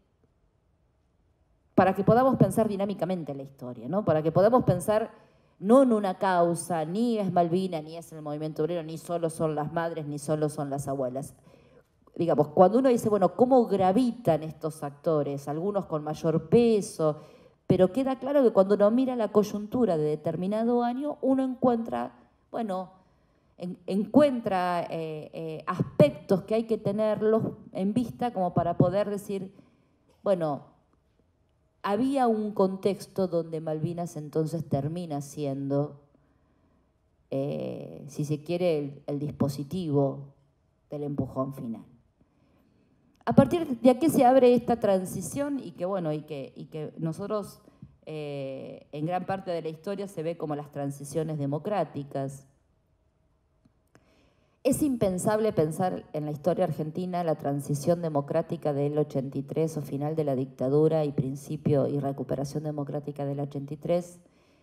S2: para que podamos pensar dinámicamente en la historia, ¿no? Para que podamos pensar no en una causa, ni es Malvinas, ni es el movimiento obrero, ni solo son las madres, ni solo son las abuelas. Digamos, cuando uno dice, bueno, ¿cómo gravitan estos actores? Algunos con mayor peso, pero queda claro que cuando uno mira la coyuntura de determinado año, uno encuentra, bueno, en, encuentra eh, eh, aspectos que hay que tenerlos en vista como para poder decir, bueno, había un contexto donde Malvinas entonces termina siendo, eh, si se quiere, el, el dispositivo del empujón final. A partir de aquí se abre esta transición y que, bueno, y que, y que nosotros eh, en gran parte de la historia se ve como las transiciones democráticas. Es impensable pensar en la historia argentina la transición democrática del ochenta y tres o final de la dictadura y principio y recuperación democrática del ochenta y tres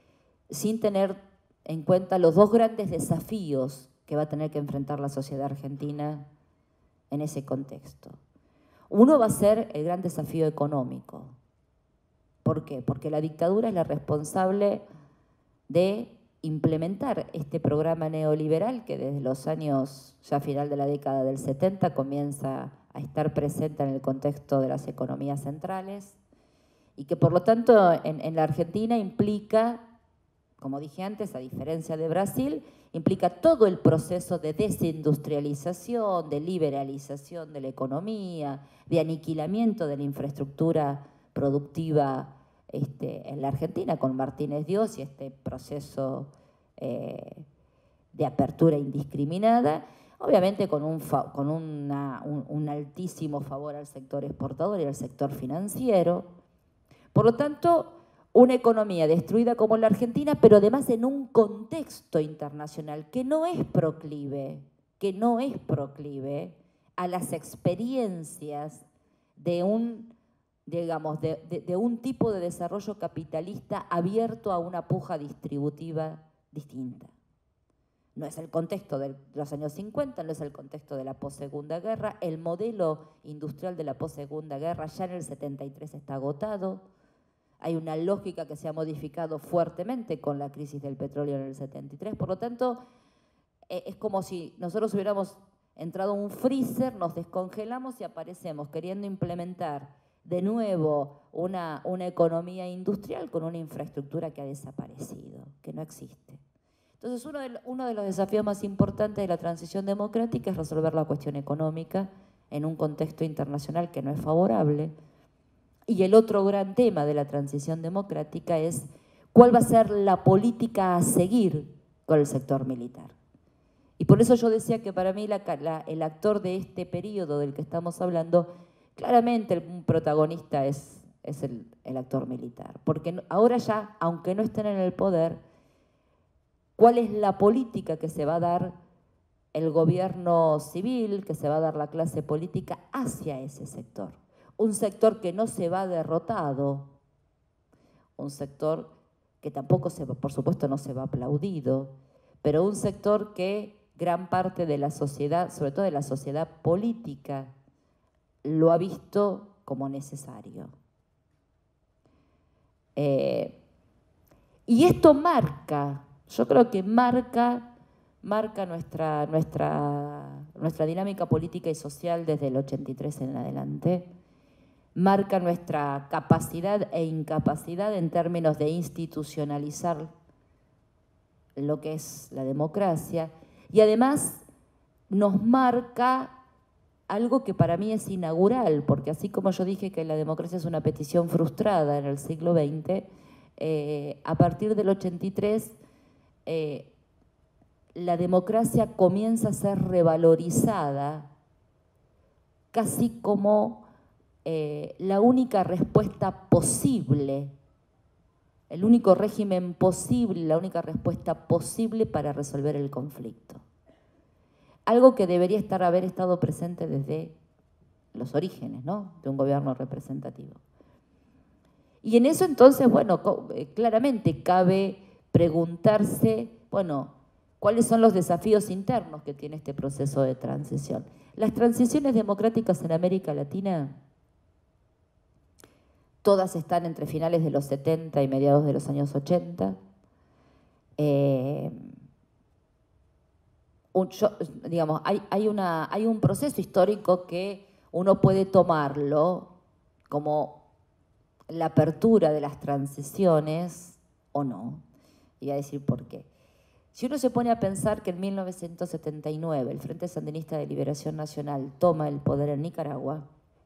S2: sin tener en cuenta los dos grandes desafíos que va a tener que enfrentar la sociedad argentina en ese contexto. Uno va a ser el gran desafío económico. ¿Por qué? Porque la dictadura es la responsable de implementar este programa neoliberal que desde los años, ya final de la década del setenta, comienza a estar presente en el contexto de las economías centrales y que por lo tanto en, en la Argentina implica, como dije antes, a diferencia de Brasil, implica todo el proceso de desindustrialización, de liberalización de la economía, de aniquilamiento de la infraestructura productiva este, en la Argentina, con Martínez Dios y este proceso eh, de apertura indiscriminada, obviamente con, un, con una, un, un altísimo favor al sector exportador y al sector financiero. Por lo tanto, una economía destruida como la Argentina, pero además en un contexto internacional que no es proclive, que no es proclive a las experiencias de un, digamos, de, de, de un tipo de desarrollo capitalista abierto a una puja distributiva distinta. No es el contexto de los años cincuenta, no es el contexto de la possegunda guerra. El modelo industrial de la possegunda guerra ya en el setenta y tres está agotado. Hay una lógica que se ha modificado fuertemente con la crisis del petróleo en el setenta y tres. Por lo tanto, es como si nosotros hubiéramos entrado a un freezer, nos descongelamos y aparecemos queriendo implementar de nuevo una, una economía industrial con una infraestructura que ha desaparecido, que no existe. Entonces, uno de, uno de los desafíos más importantes de la transición democrática es resolver la cuestión económica en un contexto internacional que no es favorable. Y el otro gran tema de la transición democrática es cuál va a ser la política a seguir con el sector militar. Y por eso yo decía que para mí la, la, el actor de este periodo del que estamos hablando, claramente el protagonista es, es el, el actor militar. Porque ahora ya, aunque no estén en el poder, ¿cuál es la política que se va a dar el gobierno civil, que se va a dar la clase política hacia ese sector? Un sector que no se va derrotado, un sector que tampoco, se, por supuesto, no se va aplaudido, pero un sector que gran parte de la sociedad, sobre todo de la sociedad política, lo ha visto como necesario. Eh, y esto marca, yo creo que marca, marca nuestra, nuestra, nuestra dinámica política y social desde el ochenta y tres en adelante, marca nuestra capacidad e incapacidad en términos de institucionalizar lo que es la democracia, y además nos marca algo que para mí es inaugural, porque así como yo dije que la democracia es una petición frustrada en el siglo veinte, eh, a partir del ochenta y tres eh, la democracia comienza a ser revalorizada casi como eh, la única respuesta posible, el único régimen posible, la única respuesta posible para resolver el conflicto. Algo que debería estar, haber estado presente desde los orígenes, ¿no?, de un gobierno representativo. Y en eso entonces, bueno, claramente cabe preguntarse, bueno, ¿cuáles son los desafíos internos que tiene este proceso de transición? Las transiciones democráticas en América Latina, todas están entre finales de los setenta y mediados de los años ochenta. Eh, un, yo, digamos, hay, hay, una, hay un proceso histórico que uno puede tomarlo como la apertura de las transiciones o no. Y voy a decir por qué. Si uno se pone a pensar que en mil novecientos setenta y nueve el Frente Sandinista de Liberación Nacional toma el poder en Nicaragua,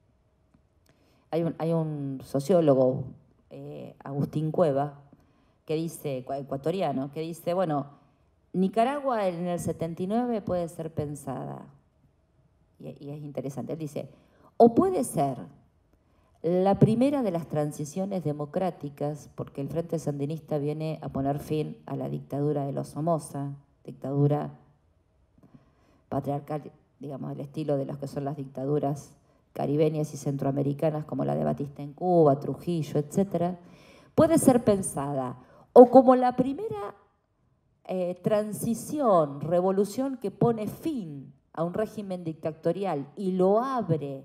S2: hay un, hay un sociólogo, eh, Agustín Cueva, que dice, ecuatoriano, que dice, bueno, Nicaragua en el setenta y nueve puede ser pensada, y, y es interesante, él dice, o puede ser la primera de las transiciones democráticas, porque el Frente Sandinista viene a poner fin a la dictadura de los Somoza, dictadura patriarcal, digamos, el estilo de las que son las dictaduras caribeñas y centroamericanas, como la de Batista en Cuba, Trujillo, etcétera, puede ser pensada o como la primera eh, transición, revolución que pone fin a un régimen dictatorial y lo abre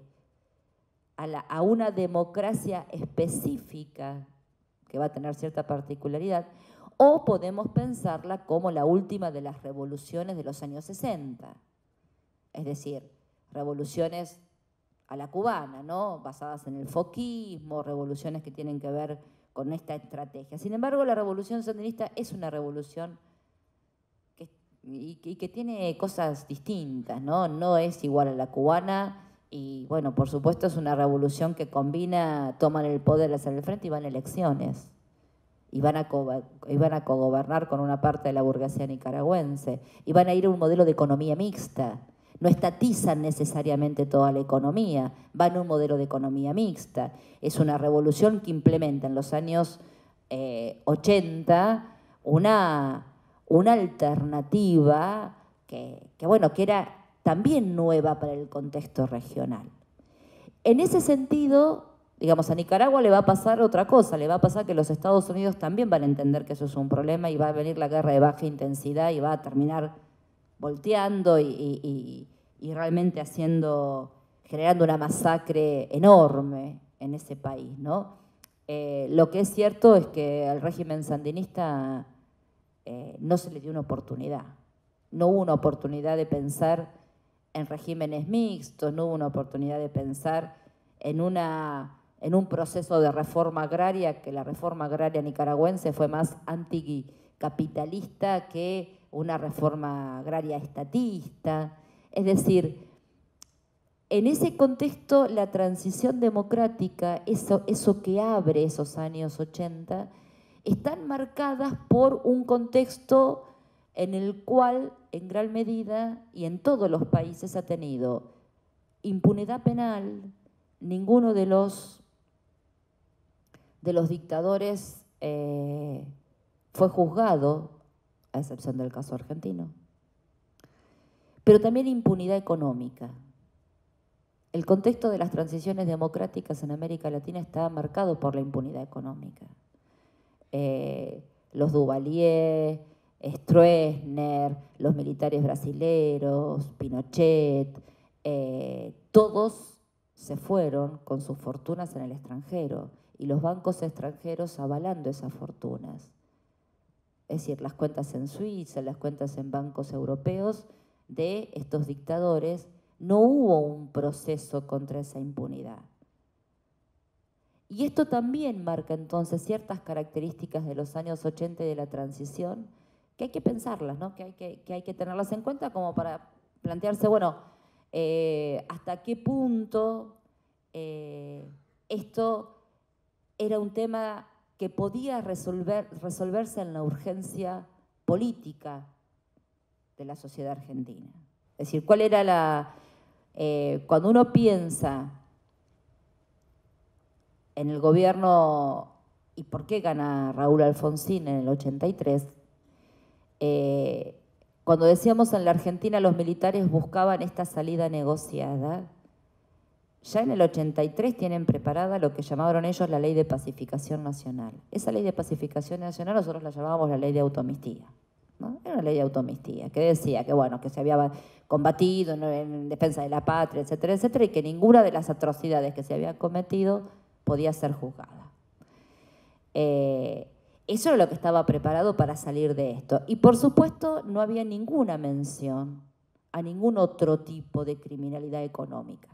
S2: A, la, a una democracia específica que va a tener cierta particularidad, o podemos pensarla como la última de las revoluciones de los años sesenta, es decir, revoluciones a la cubana, ¿no?, basadas en el foquismo, revoluciones que tienen que ver con esta estrategia. Sin embargo, la revolución sandinista es una revolución que, y, y que tiene cosas distintas, ¿no? No es igual a la cubana. Y bueno, por supuesto es una revolución que combina, toman el poder hacia el frente y van a elecciones. Y van a, co y van a cogobernar con una parte de la burguesía nicaragüense. Y van a ir a un modelo de economía mixta. No estatizan necesariamente toda la economía, van a un modelo de economía mixta. Es una revolución que implementa en los años eh, ochenta una, una alternativa que, que, bueno, que era también nueva para el contexto regional. En ese sentido, digamos, a Nicaragua le va a pasar otra cosa, le va a pasar que los Estados Unidos también van a entender que eso es un problema y va a venir la guerra de baja intensidad y va a terminar volteando y, y, y, y realmente haciendo, generando una masacre enorme en ese país, ¿no? Eh, lo que es cierto es que al régimen sandinista eh, no se le dio una oportunidad, no hubo una oportunidad de pensar en regímenes mixtos, no hubo una oportunidad de pensar en, una, en un proceso de reforma agraria, que la reforma agraria nicaragüense fue más anticapitalista que una reforma agraria estatista. Es decir, en ese contexto la transición democrática, eso, eso que abre esos años ochenta, están marcadas por un contexto en el cual, en gran medida, y en todos los países ha tenido impunidad penal, ninguno de los, de los dictadores eh, fue juzgado, a excepción del caso argentino, pero también impunidad económica. El contexto de las transiciones democráticas en América Latina está marcado por la impunidad económica. eh, los Duvalier, Stroessner, los militares brasileros, Pinochet, eh, todos se fueron con sus fortunas en el extranjero y los bancos extranjeros avalando esas fortunas. Es decir, las cuentas en Suiza, las cuentas en bancos europeos de estos dictadores, no hubo un proceso contra esa impunidad. Y esto también marca entonces ciertas características de los años ochenta y de la transición que hay que pensarlas, ¿no? que, hay que, que hay que tenerlas en cuenta como para plantearse, bueno, eh, hasta qué punto eh, esto era un tema que podía resolver, resolverse en la urgencia política de la sociedad argentina. Es decir, ¿cuál era la... Eh, cuando uno piensa en el gobierno y por qué gana Raúl Alfonsín en el ochenta y tres, eh, cuando decíamos en la Argentina los militares buscaban esta salida negociada, ya en el ochenta y tres tienen preparada lo que llamaron ellos la Ley de Pacificación Nacional. Esa Ley de Pacificación Nacional nosotros la llamábamos la Ley de Automistía, ¿no? Era una ley de automistía que decía que, bueno, que se había combatido en, en defensa de la patria, etcétera, etcétera, y que ninguna de las atrocidades que se habían cometido podía ser juzgada. Eh, eso era lo que estaba preparado para salir de esto. Y, por supuesto, no había ninguna mención a ningún otro tipo de criminalidad económica.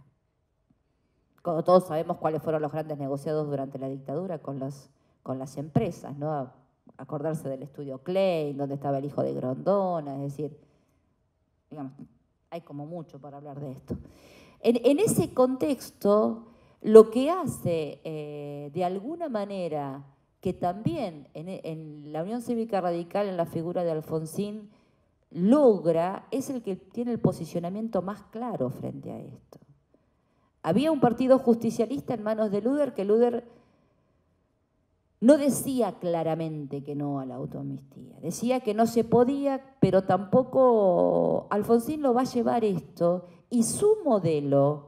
S2: Como todos sabemos cuáles fueron los grandes negociados durante la dictadura con, los, con las empresas, ¿no? Acordarse del estudio Klein, donde estaba el hijo de Grondona, es decir, digamos, hay como mucho para hablar de esto. En, en ese contexto, lo que hace eh, de alguna manera que también en, en la Unión Cívica Radical, en la figura de Alfonsín, logra, es el que tiene el posicionamiento más claro frente a esto. Había un partido justicialista en manos de Luder que Luder no decía claramente que no a la autoamnistía. Decía que no se podía, pero tampoco Alfonsín lo va a llevar esto. Y su modelo,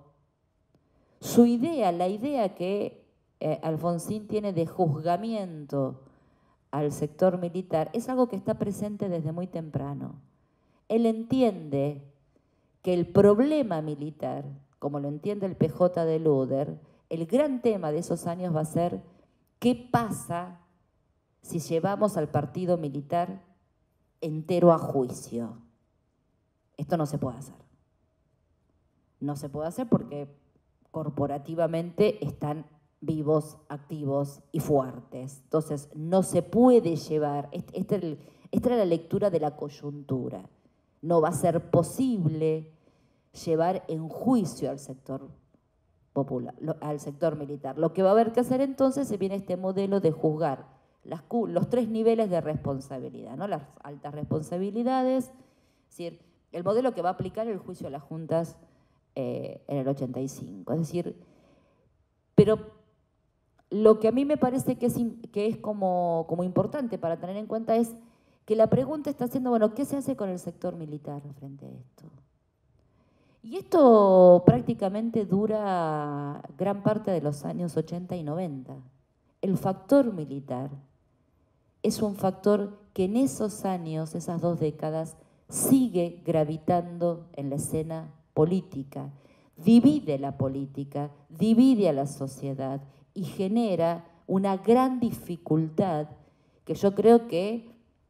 S2: su idea, la idea que eh, Alfonsín tiene de juzgamiento al sector militar, es algo que está presente desde muy temprano. Él entiende que el problema militar, como lo entiende el P J de Luder, el gran tema de esos años va a ser qué pasa si llevamos al partido militar entero a juicio. Esto no se puede hacer. No se puede hacer porque corporativamente están vivos, activos y fuertes. Entonces, no se puede llevar, esta era la lectura de la coyuntura. No va a ser posible llevar en juicio al sector popular, al sector militar. Lo que va a haber que hacer entonces se viene este modelo de juzgar las, los tres niveles de responsabilidad, ¿no? Las altas responsabilidades, es decir, el modelo que va a aplicar el juicio a las juntas eh, en el ochenta y cinco. Es decir, pero lo que a mí me parece que es, que es como, como importante para tener en cuenta es que la pregunta está siendo, bueno, ¿qué se hace con el sector militar frente a esto? Y esto prácticamente dura gran parte de los años ochenta y noventa. El factor militar es un factor que en esos años, esas dos décadas, sigue gravitando en la escena política. Divide la política, divide a la sociedad y genera una gran dificultad que yo creo que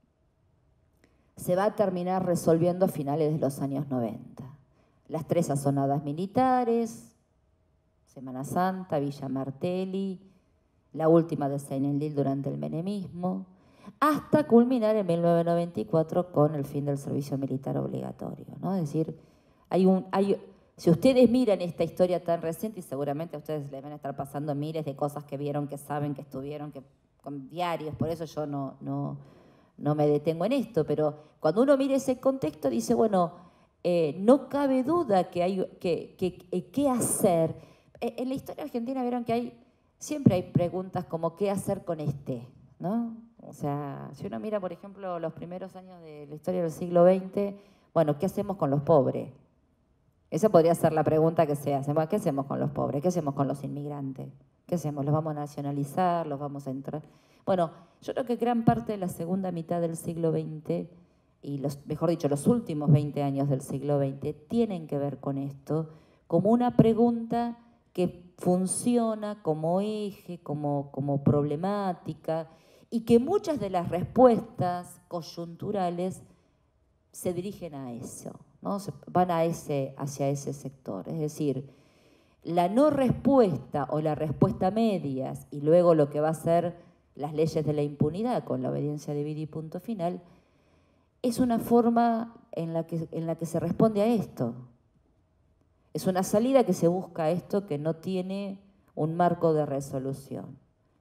S2: se va a terminar resolviendo a finales de los años noventa. Las tres azonadas militares, Semana Santa, Villa Martelli, la última de Saint Enlil durante el menemismo, hasta culminar en mil novecientos noventa y cuatro con el fin del servicio militar obligatorio, ¿no? Es decir, hay un, hay, si ustedes miran esta historia tan reciente, y seguramente a ustedes les van a estar pasando miles de cosas que vieron, que saben, que estuvieron, que con diarios, por eso yo no, no, no me detengo en esto, pero cuando uno mira ese contexto dice, bueno, Eh, no cabe duda que hay que, que, que, qué hacer. Eh, en la historia argentina vieron que hay, siempre hay preguntas como qué hacer con este, ¿no? O sea, si uno mira, por ejemplo, los primeros años de la historia del siglo veinte, bueno, ¿qué hacemos con los pobres? Esa podría ser la pregunta que se hace. Bueno, ¿qué hacemos con los pobres? ¿Qué hacemos con los inmigrantes? ¿Qué hacemos? ¿Los vamos a nacionalizar? ¿Los vamos a entrar? Bueno, yo creo que gran parte de la segunda mitad del siglo veinte, y los, mejor dicho, los últimos veinte años del siglo veinte, tienen que ver con esto, como una pregunta que funciona como eje, como, como problemática, y que muchas de las respuestas coyunturales se dirigen a eso, ¿no? Van a ese, hacia ese sector. Es decir, la no respuesta o la respuesta a medias y luego lo que va a ser las leyes de la impunidad con la obediencia debida y punto final, es una forma en la que, en la que se responde a esto. Es una salida que se busca a esto que no tiene un marco de resolución.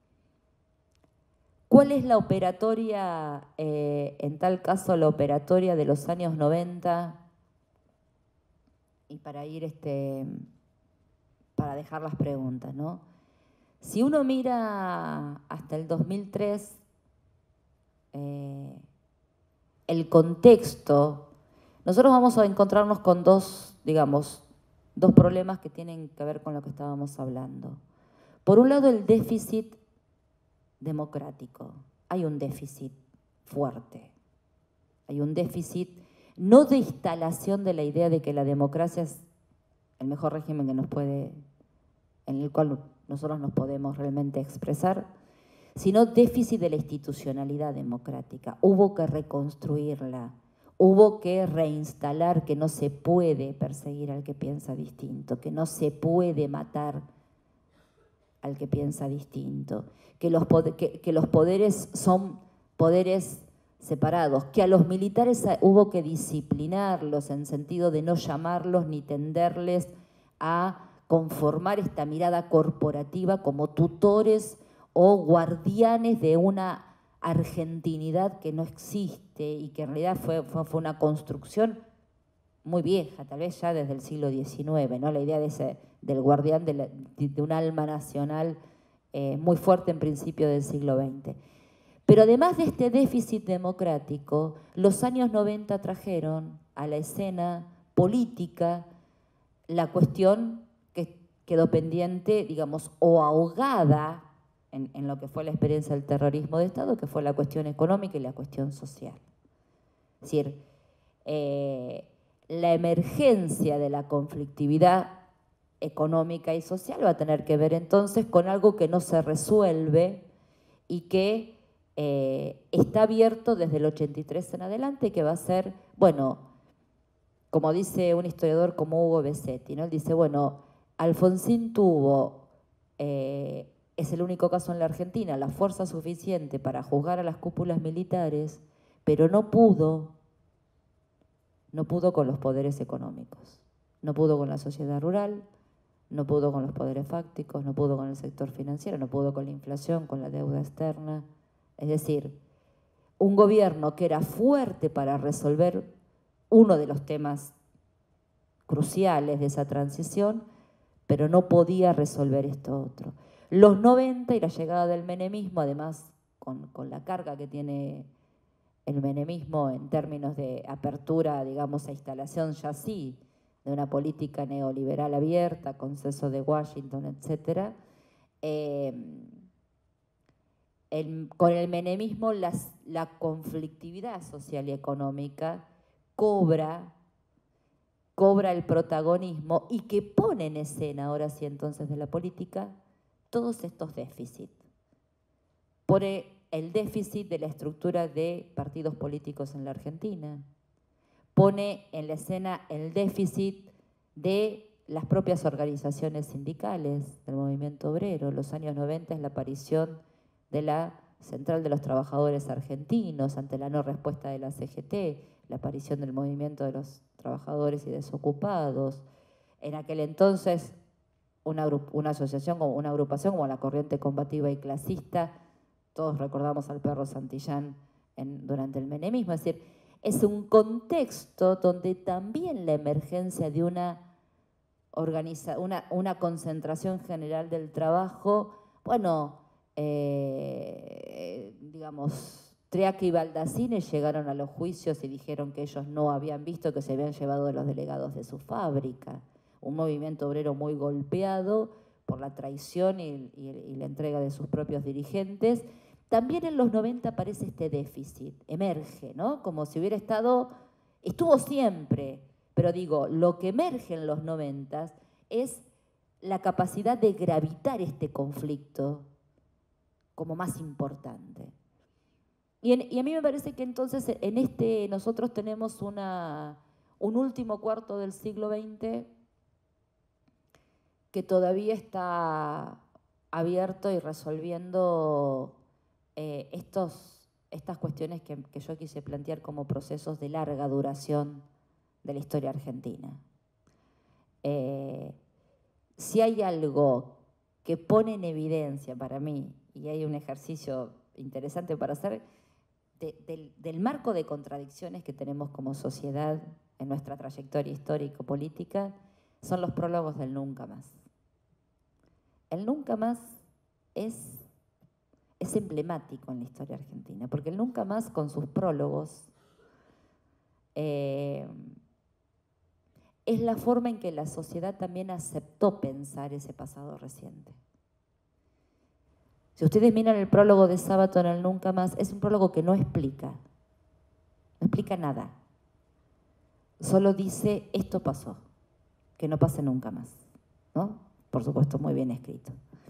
S2: ¿Cuál es la operatoria, eh, en tal caso, la operatoria de los años noventa? Y para ir, este, para dejar las preguntas, ¿no? Si uno mira hasta el dos mil tres, eh, el contexto, nosotros vamos a encontrarnos con dos, digamos, dos problemas que tienen que ver con lo que estábamos hablando. Por un lado, el déficit democrático. Hay un déficit fuerte. Hay un déficit no de instalación de la idea de que la democracia es el mejor régimen que nos puede, en el cual nosotros nos podemos realmente expresar, sino déficit de la institucionalidad democrática. Hubo que reconstruirla, hubo que reinstalar que no se puede perseguir al que piensa distinto, que no se puede matar al que piensa distinto, que los, que, que los poderes son poderes separados, que a los militares hubo que disciplinarlos en sentido de no llamarlos ni tenderles a conformar esta mirada corporativa como tutores o guardianes de una argentinidad que no existe y que en realidad fue, fue, fue una construcción muy vieja, tal vez ya desde el siglo diecinueve, ¿no? La idea de ese, del guardián de, la, de un alma nacional eh, muy fuerte en principio del siglo veinte. Pero además de este déficit democrático, los años noventa trajeron a la escena política la cuestión que quedó pendiente, digamos, o ahogada en, en lo que fue la experiencia del terrorismo de Estado, que fue la cuestión económica y la cuestión social. Es decir, eh, la emergencia de la conflictividad económica y social va a tener que ver entonces con algo que no se resuelve y que eh, está abierto desde el ochenta y tres en adelante, que va a ser, bueno, como dice un historiador como Hugo Besetti, ¿no? Él dice, bueno, Alfonsín tuvo, eh, es el único caso en la Argentina, la fuerza suficiente para juzgar a las cúpulas militares, pero no pudo No pudo con los poderes económicos, no pudo con la sociedad rural, no pudo con los poderes fácticos, no pudo con el sector financiero, no pudo con la inflación, con la deuda externa. Es decir, un gobierno que era fuerte para resolver uno de los temas cruciales de esa transición, pero no podía resolver esto otro. Los noventa y la llegada del menemismo, además con, con la carga que tiene el menemismo en términos de apertura, digamos, a instalación ya sí, de una política neoliberal abierta, consenso de Washington, etcétera. Eh, el, con el menemismo las, la conflictividad social y económica cobra, cobra el protagonismo y que pone en escena, ahora sí entonces de la política, todos estos déficits. Pone el déficit de la estructura de partidos políticos en la Argentina, pone en la escena el déficit de las propias organizaciones sindicales del movimiento obrero. Los años noventa es la aparición de la Central de los Trabajadores Argentinos ante la no respuesta de la C G T, la aparición del movimiento de los trabajadores y desocupados. En aquel entonces, una, una asociación, una agrupación como la Corriente Combativa y Clasista, todos recordamos al perro Santillán en, durante el menemismo, es decir, es un contexto donde también la emergencia de una, organiza, una, una concentración general del trabajo, bueno, eh, digamos, Triaque y Baldassini llegaron a los juicios y dijeron que ellos no habían visto que se habían llevado a los delegados de su fábrica. Un movimiento obrero muy golpeado por la traición y, y, y la entrega de sus propios dirigentes. También en los noventa aparece este déficit, emerge, ¿no? Como si hubiera estado, estuvo siempre, pero digo, lo que emerge en los noventa es la capacidad de gravitar este conflicto como más importante. Y, en, y a mí me parece que entonces en este nosotros tenemos una, un último cuarto del siglo veinte que todavía está abierto y resolviendo eh, estos, estas cuestiones que, que yo quise plantear como procesos de larga duración de la historia argentina. Eh, si hay algo que pone en evidencia para mí, y hay un ejercicio interesante para hacer, de, del, del marco de contradicciones que tenemos como sociedad en nuestra trayectoria histórico-política, son los prólogos del nunca más. El nunca más es, es emblemático en la historia argentina, porque el nunca más con sus prólogos eh, es la forma en que la sociedad también aceptó pensar ese pasado reciente. Si ustedes miran el prólogo de Sábato en el Nunca Más, es un prólogo que no explica, no explica nada. Solo dice, esto pasó, que no pase nunca más, ¿no? Por supuesto, muy bien escrito.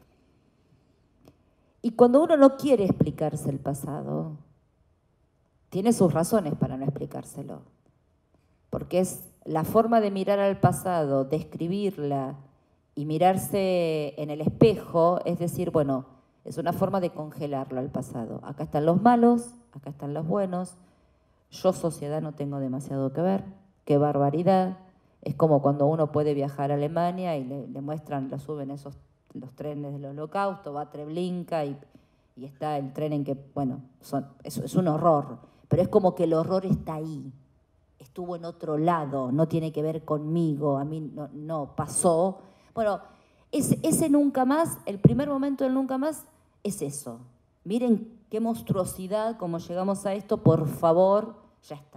S2: Y cuando uno no quiere explicarse el pasado, tiene sus razones para no explicárselo, porque es la forma de mirar al pasado, describirla y mirarse en el espejo, es decir, bueno, es una forma de congelarlo al pasado. Acá están los malos, acá están los buenos, yo sociedad no tengo demasiado que ver, qué barbaridad. Es como cuando uno puede viajar a Alemania y le, le muestran, lo suben esos los trenes del Holocausto, va a Treblinka y, y está el tren en que, bueno, son, es, es un horror, pero es como que el horror está ahí, estuvo en otro lado, no tiene que ver conmigo, a mí no, no pasó. Bueno, ese, ese nunca más, el primer momento del nunca más es eso. Miren qué monstruosidad, cómo llegamos a esto, por favor, ya está.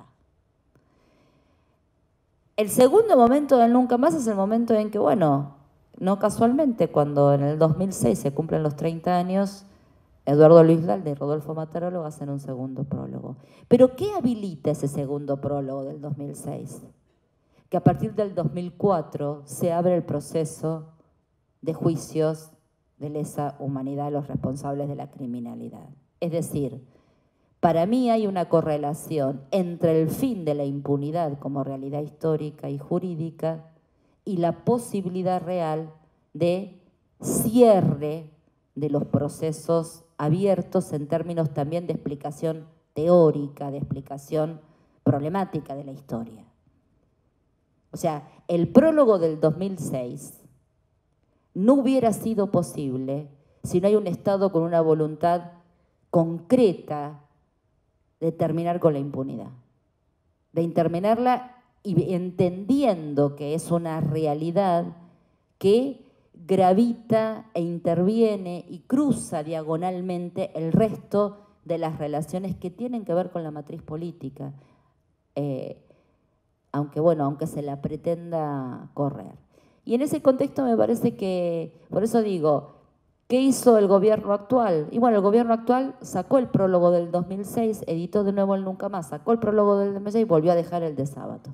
S2: El segundo momento del nunca más es el momento en que, bueno, no casualmente, cuando en el dos mil seis se cumplen los treinta años, Eduardo Luis Lalde y Rodolfo Matarolo hacen un segundo prólogo. ¿Pero qué habilita ese segundo prólogo del dos mil seis? Que a partir del dos mil cuatro se abre el proceso de juicios de lesa humanidad a los responsables de la criminalidad. Es decir, para mí hay una correlación entre el fin de la impunidad como realidad histórica y jurídica y la posibilidad real de cierre de los procesos abiertos en términos también de explicación teórica, de explicación problemática de la historia. O sea, el prólogo del dos mil seis no hubiera sido posible si no hay un Estado con una voluntad concreta de terminar con la impunidad, de terminarla y entendiendo que es una realidad que gravita e interviene y cruza diagonalmente el resto de las relaciones que tienen que ver con la matriz política, eh, aunque bueno, aunque se la pretenda correr. Y en ese contexto me parece que, por eso digo, ¿qué hizo el gobierno actual? Y bueno, el gobierno actual sacó el prólogo del dos mil seis, editó de nuevo el Nunca Más, sacó el prólogo del dos mil seis y volvió a dejar el de Sábato.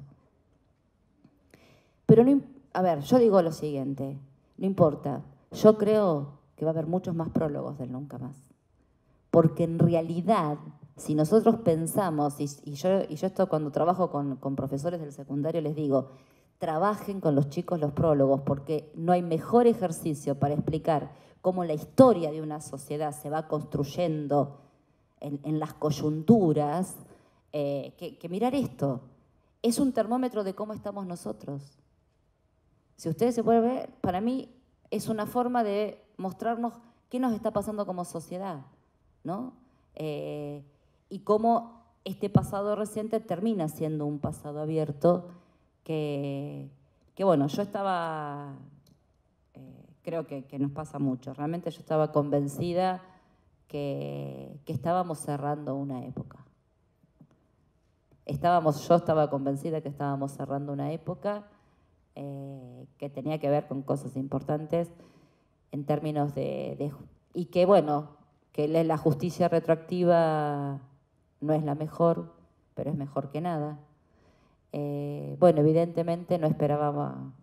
S2: Pero, no, a ver, yo digo lo siguiente, no importa, yo creo que va a haber muchos más prólogos del Nunca Más. Porque en realidad, si nosotros pensamos, y, y, yo, y yo esto cuando trabajo con, con profesores del secundario les digo, trabajen con los chicos los prólogos, porque no hay mejor ejercicio para explicar cómo la historia de una sociedad se va construyendo en, en las coyunturas, eh, que, que mirar esto. Es un termómetro de cómo estamos nosotros. Si ustedes se pueden ver, para mí es una forma de mostrarnos qué nos está pasando como sociedad, ¿no? Eh, y cómo este pasado reciente termina siendo un pasado abierto que, que bueno, yo estaba, eh, creo que, que nos pasa mucho, realmente yo estaba convencida que, que estábamos cerrando una época. Estábamos, yo estaba convencida que estábamos cerrando una época eh, que tenía que ver con cosas importantes. en términos de, de... Y que, bueno, que la justicia retroactiva no es la mejor, pero es mejor que nada. Eh, bueno, evidentemente no esperábamos,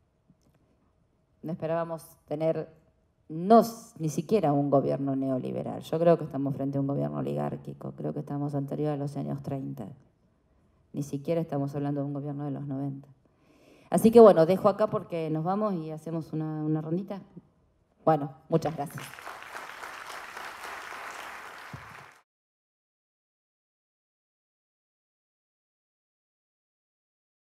S2: no esperábamos tener no, ni siquiera un gobierno neoliberal. Yo creo que estamos frente a un gobierno oligárquico, creo que estamos anterior a los años treinta. Ni siquiera estamos hablando de un gobierno de los noventa. Así que bueno, dejo acá porque nos vamos y hacemos una, una rondita. Bueno, muchas gracias.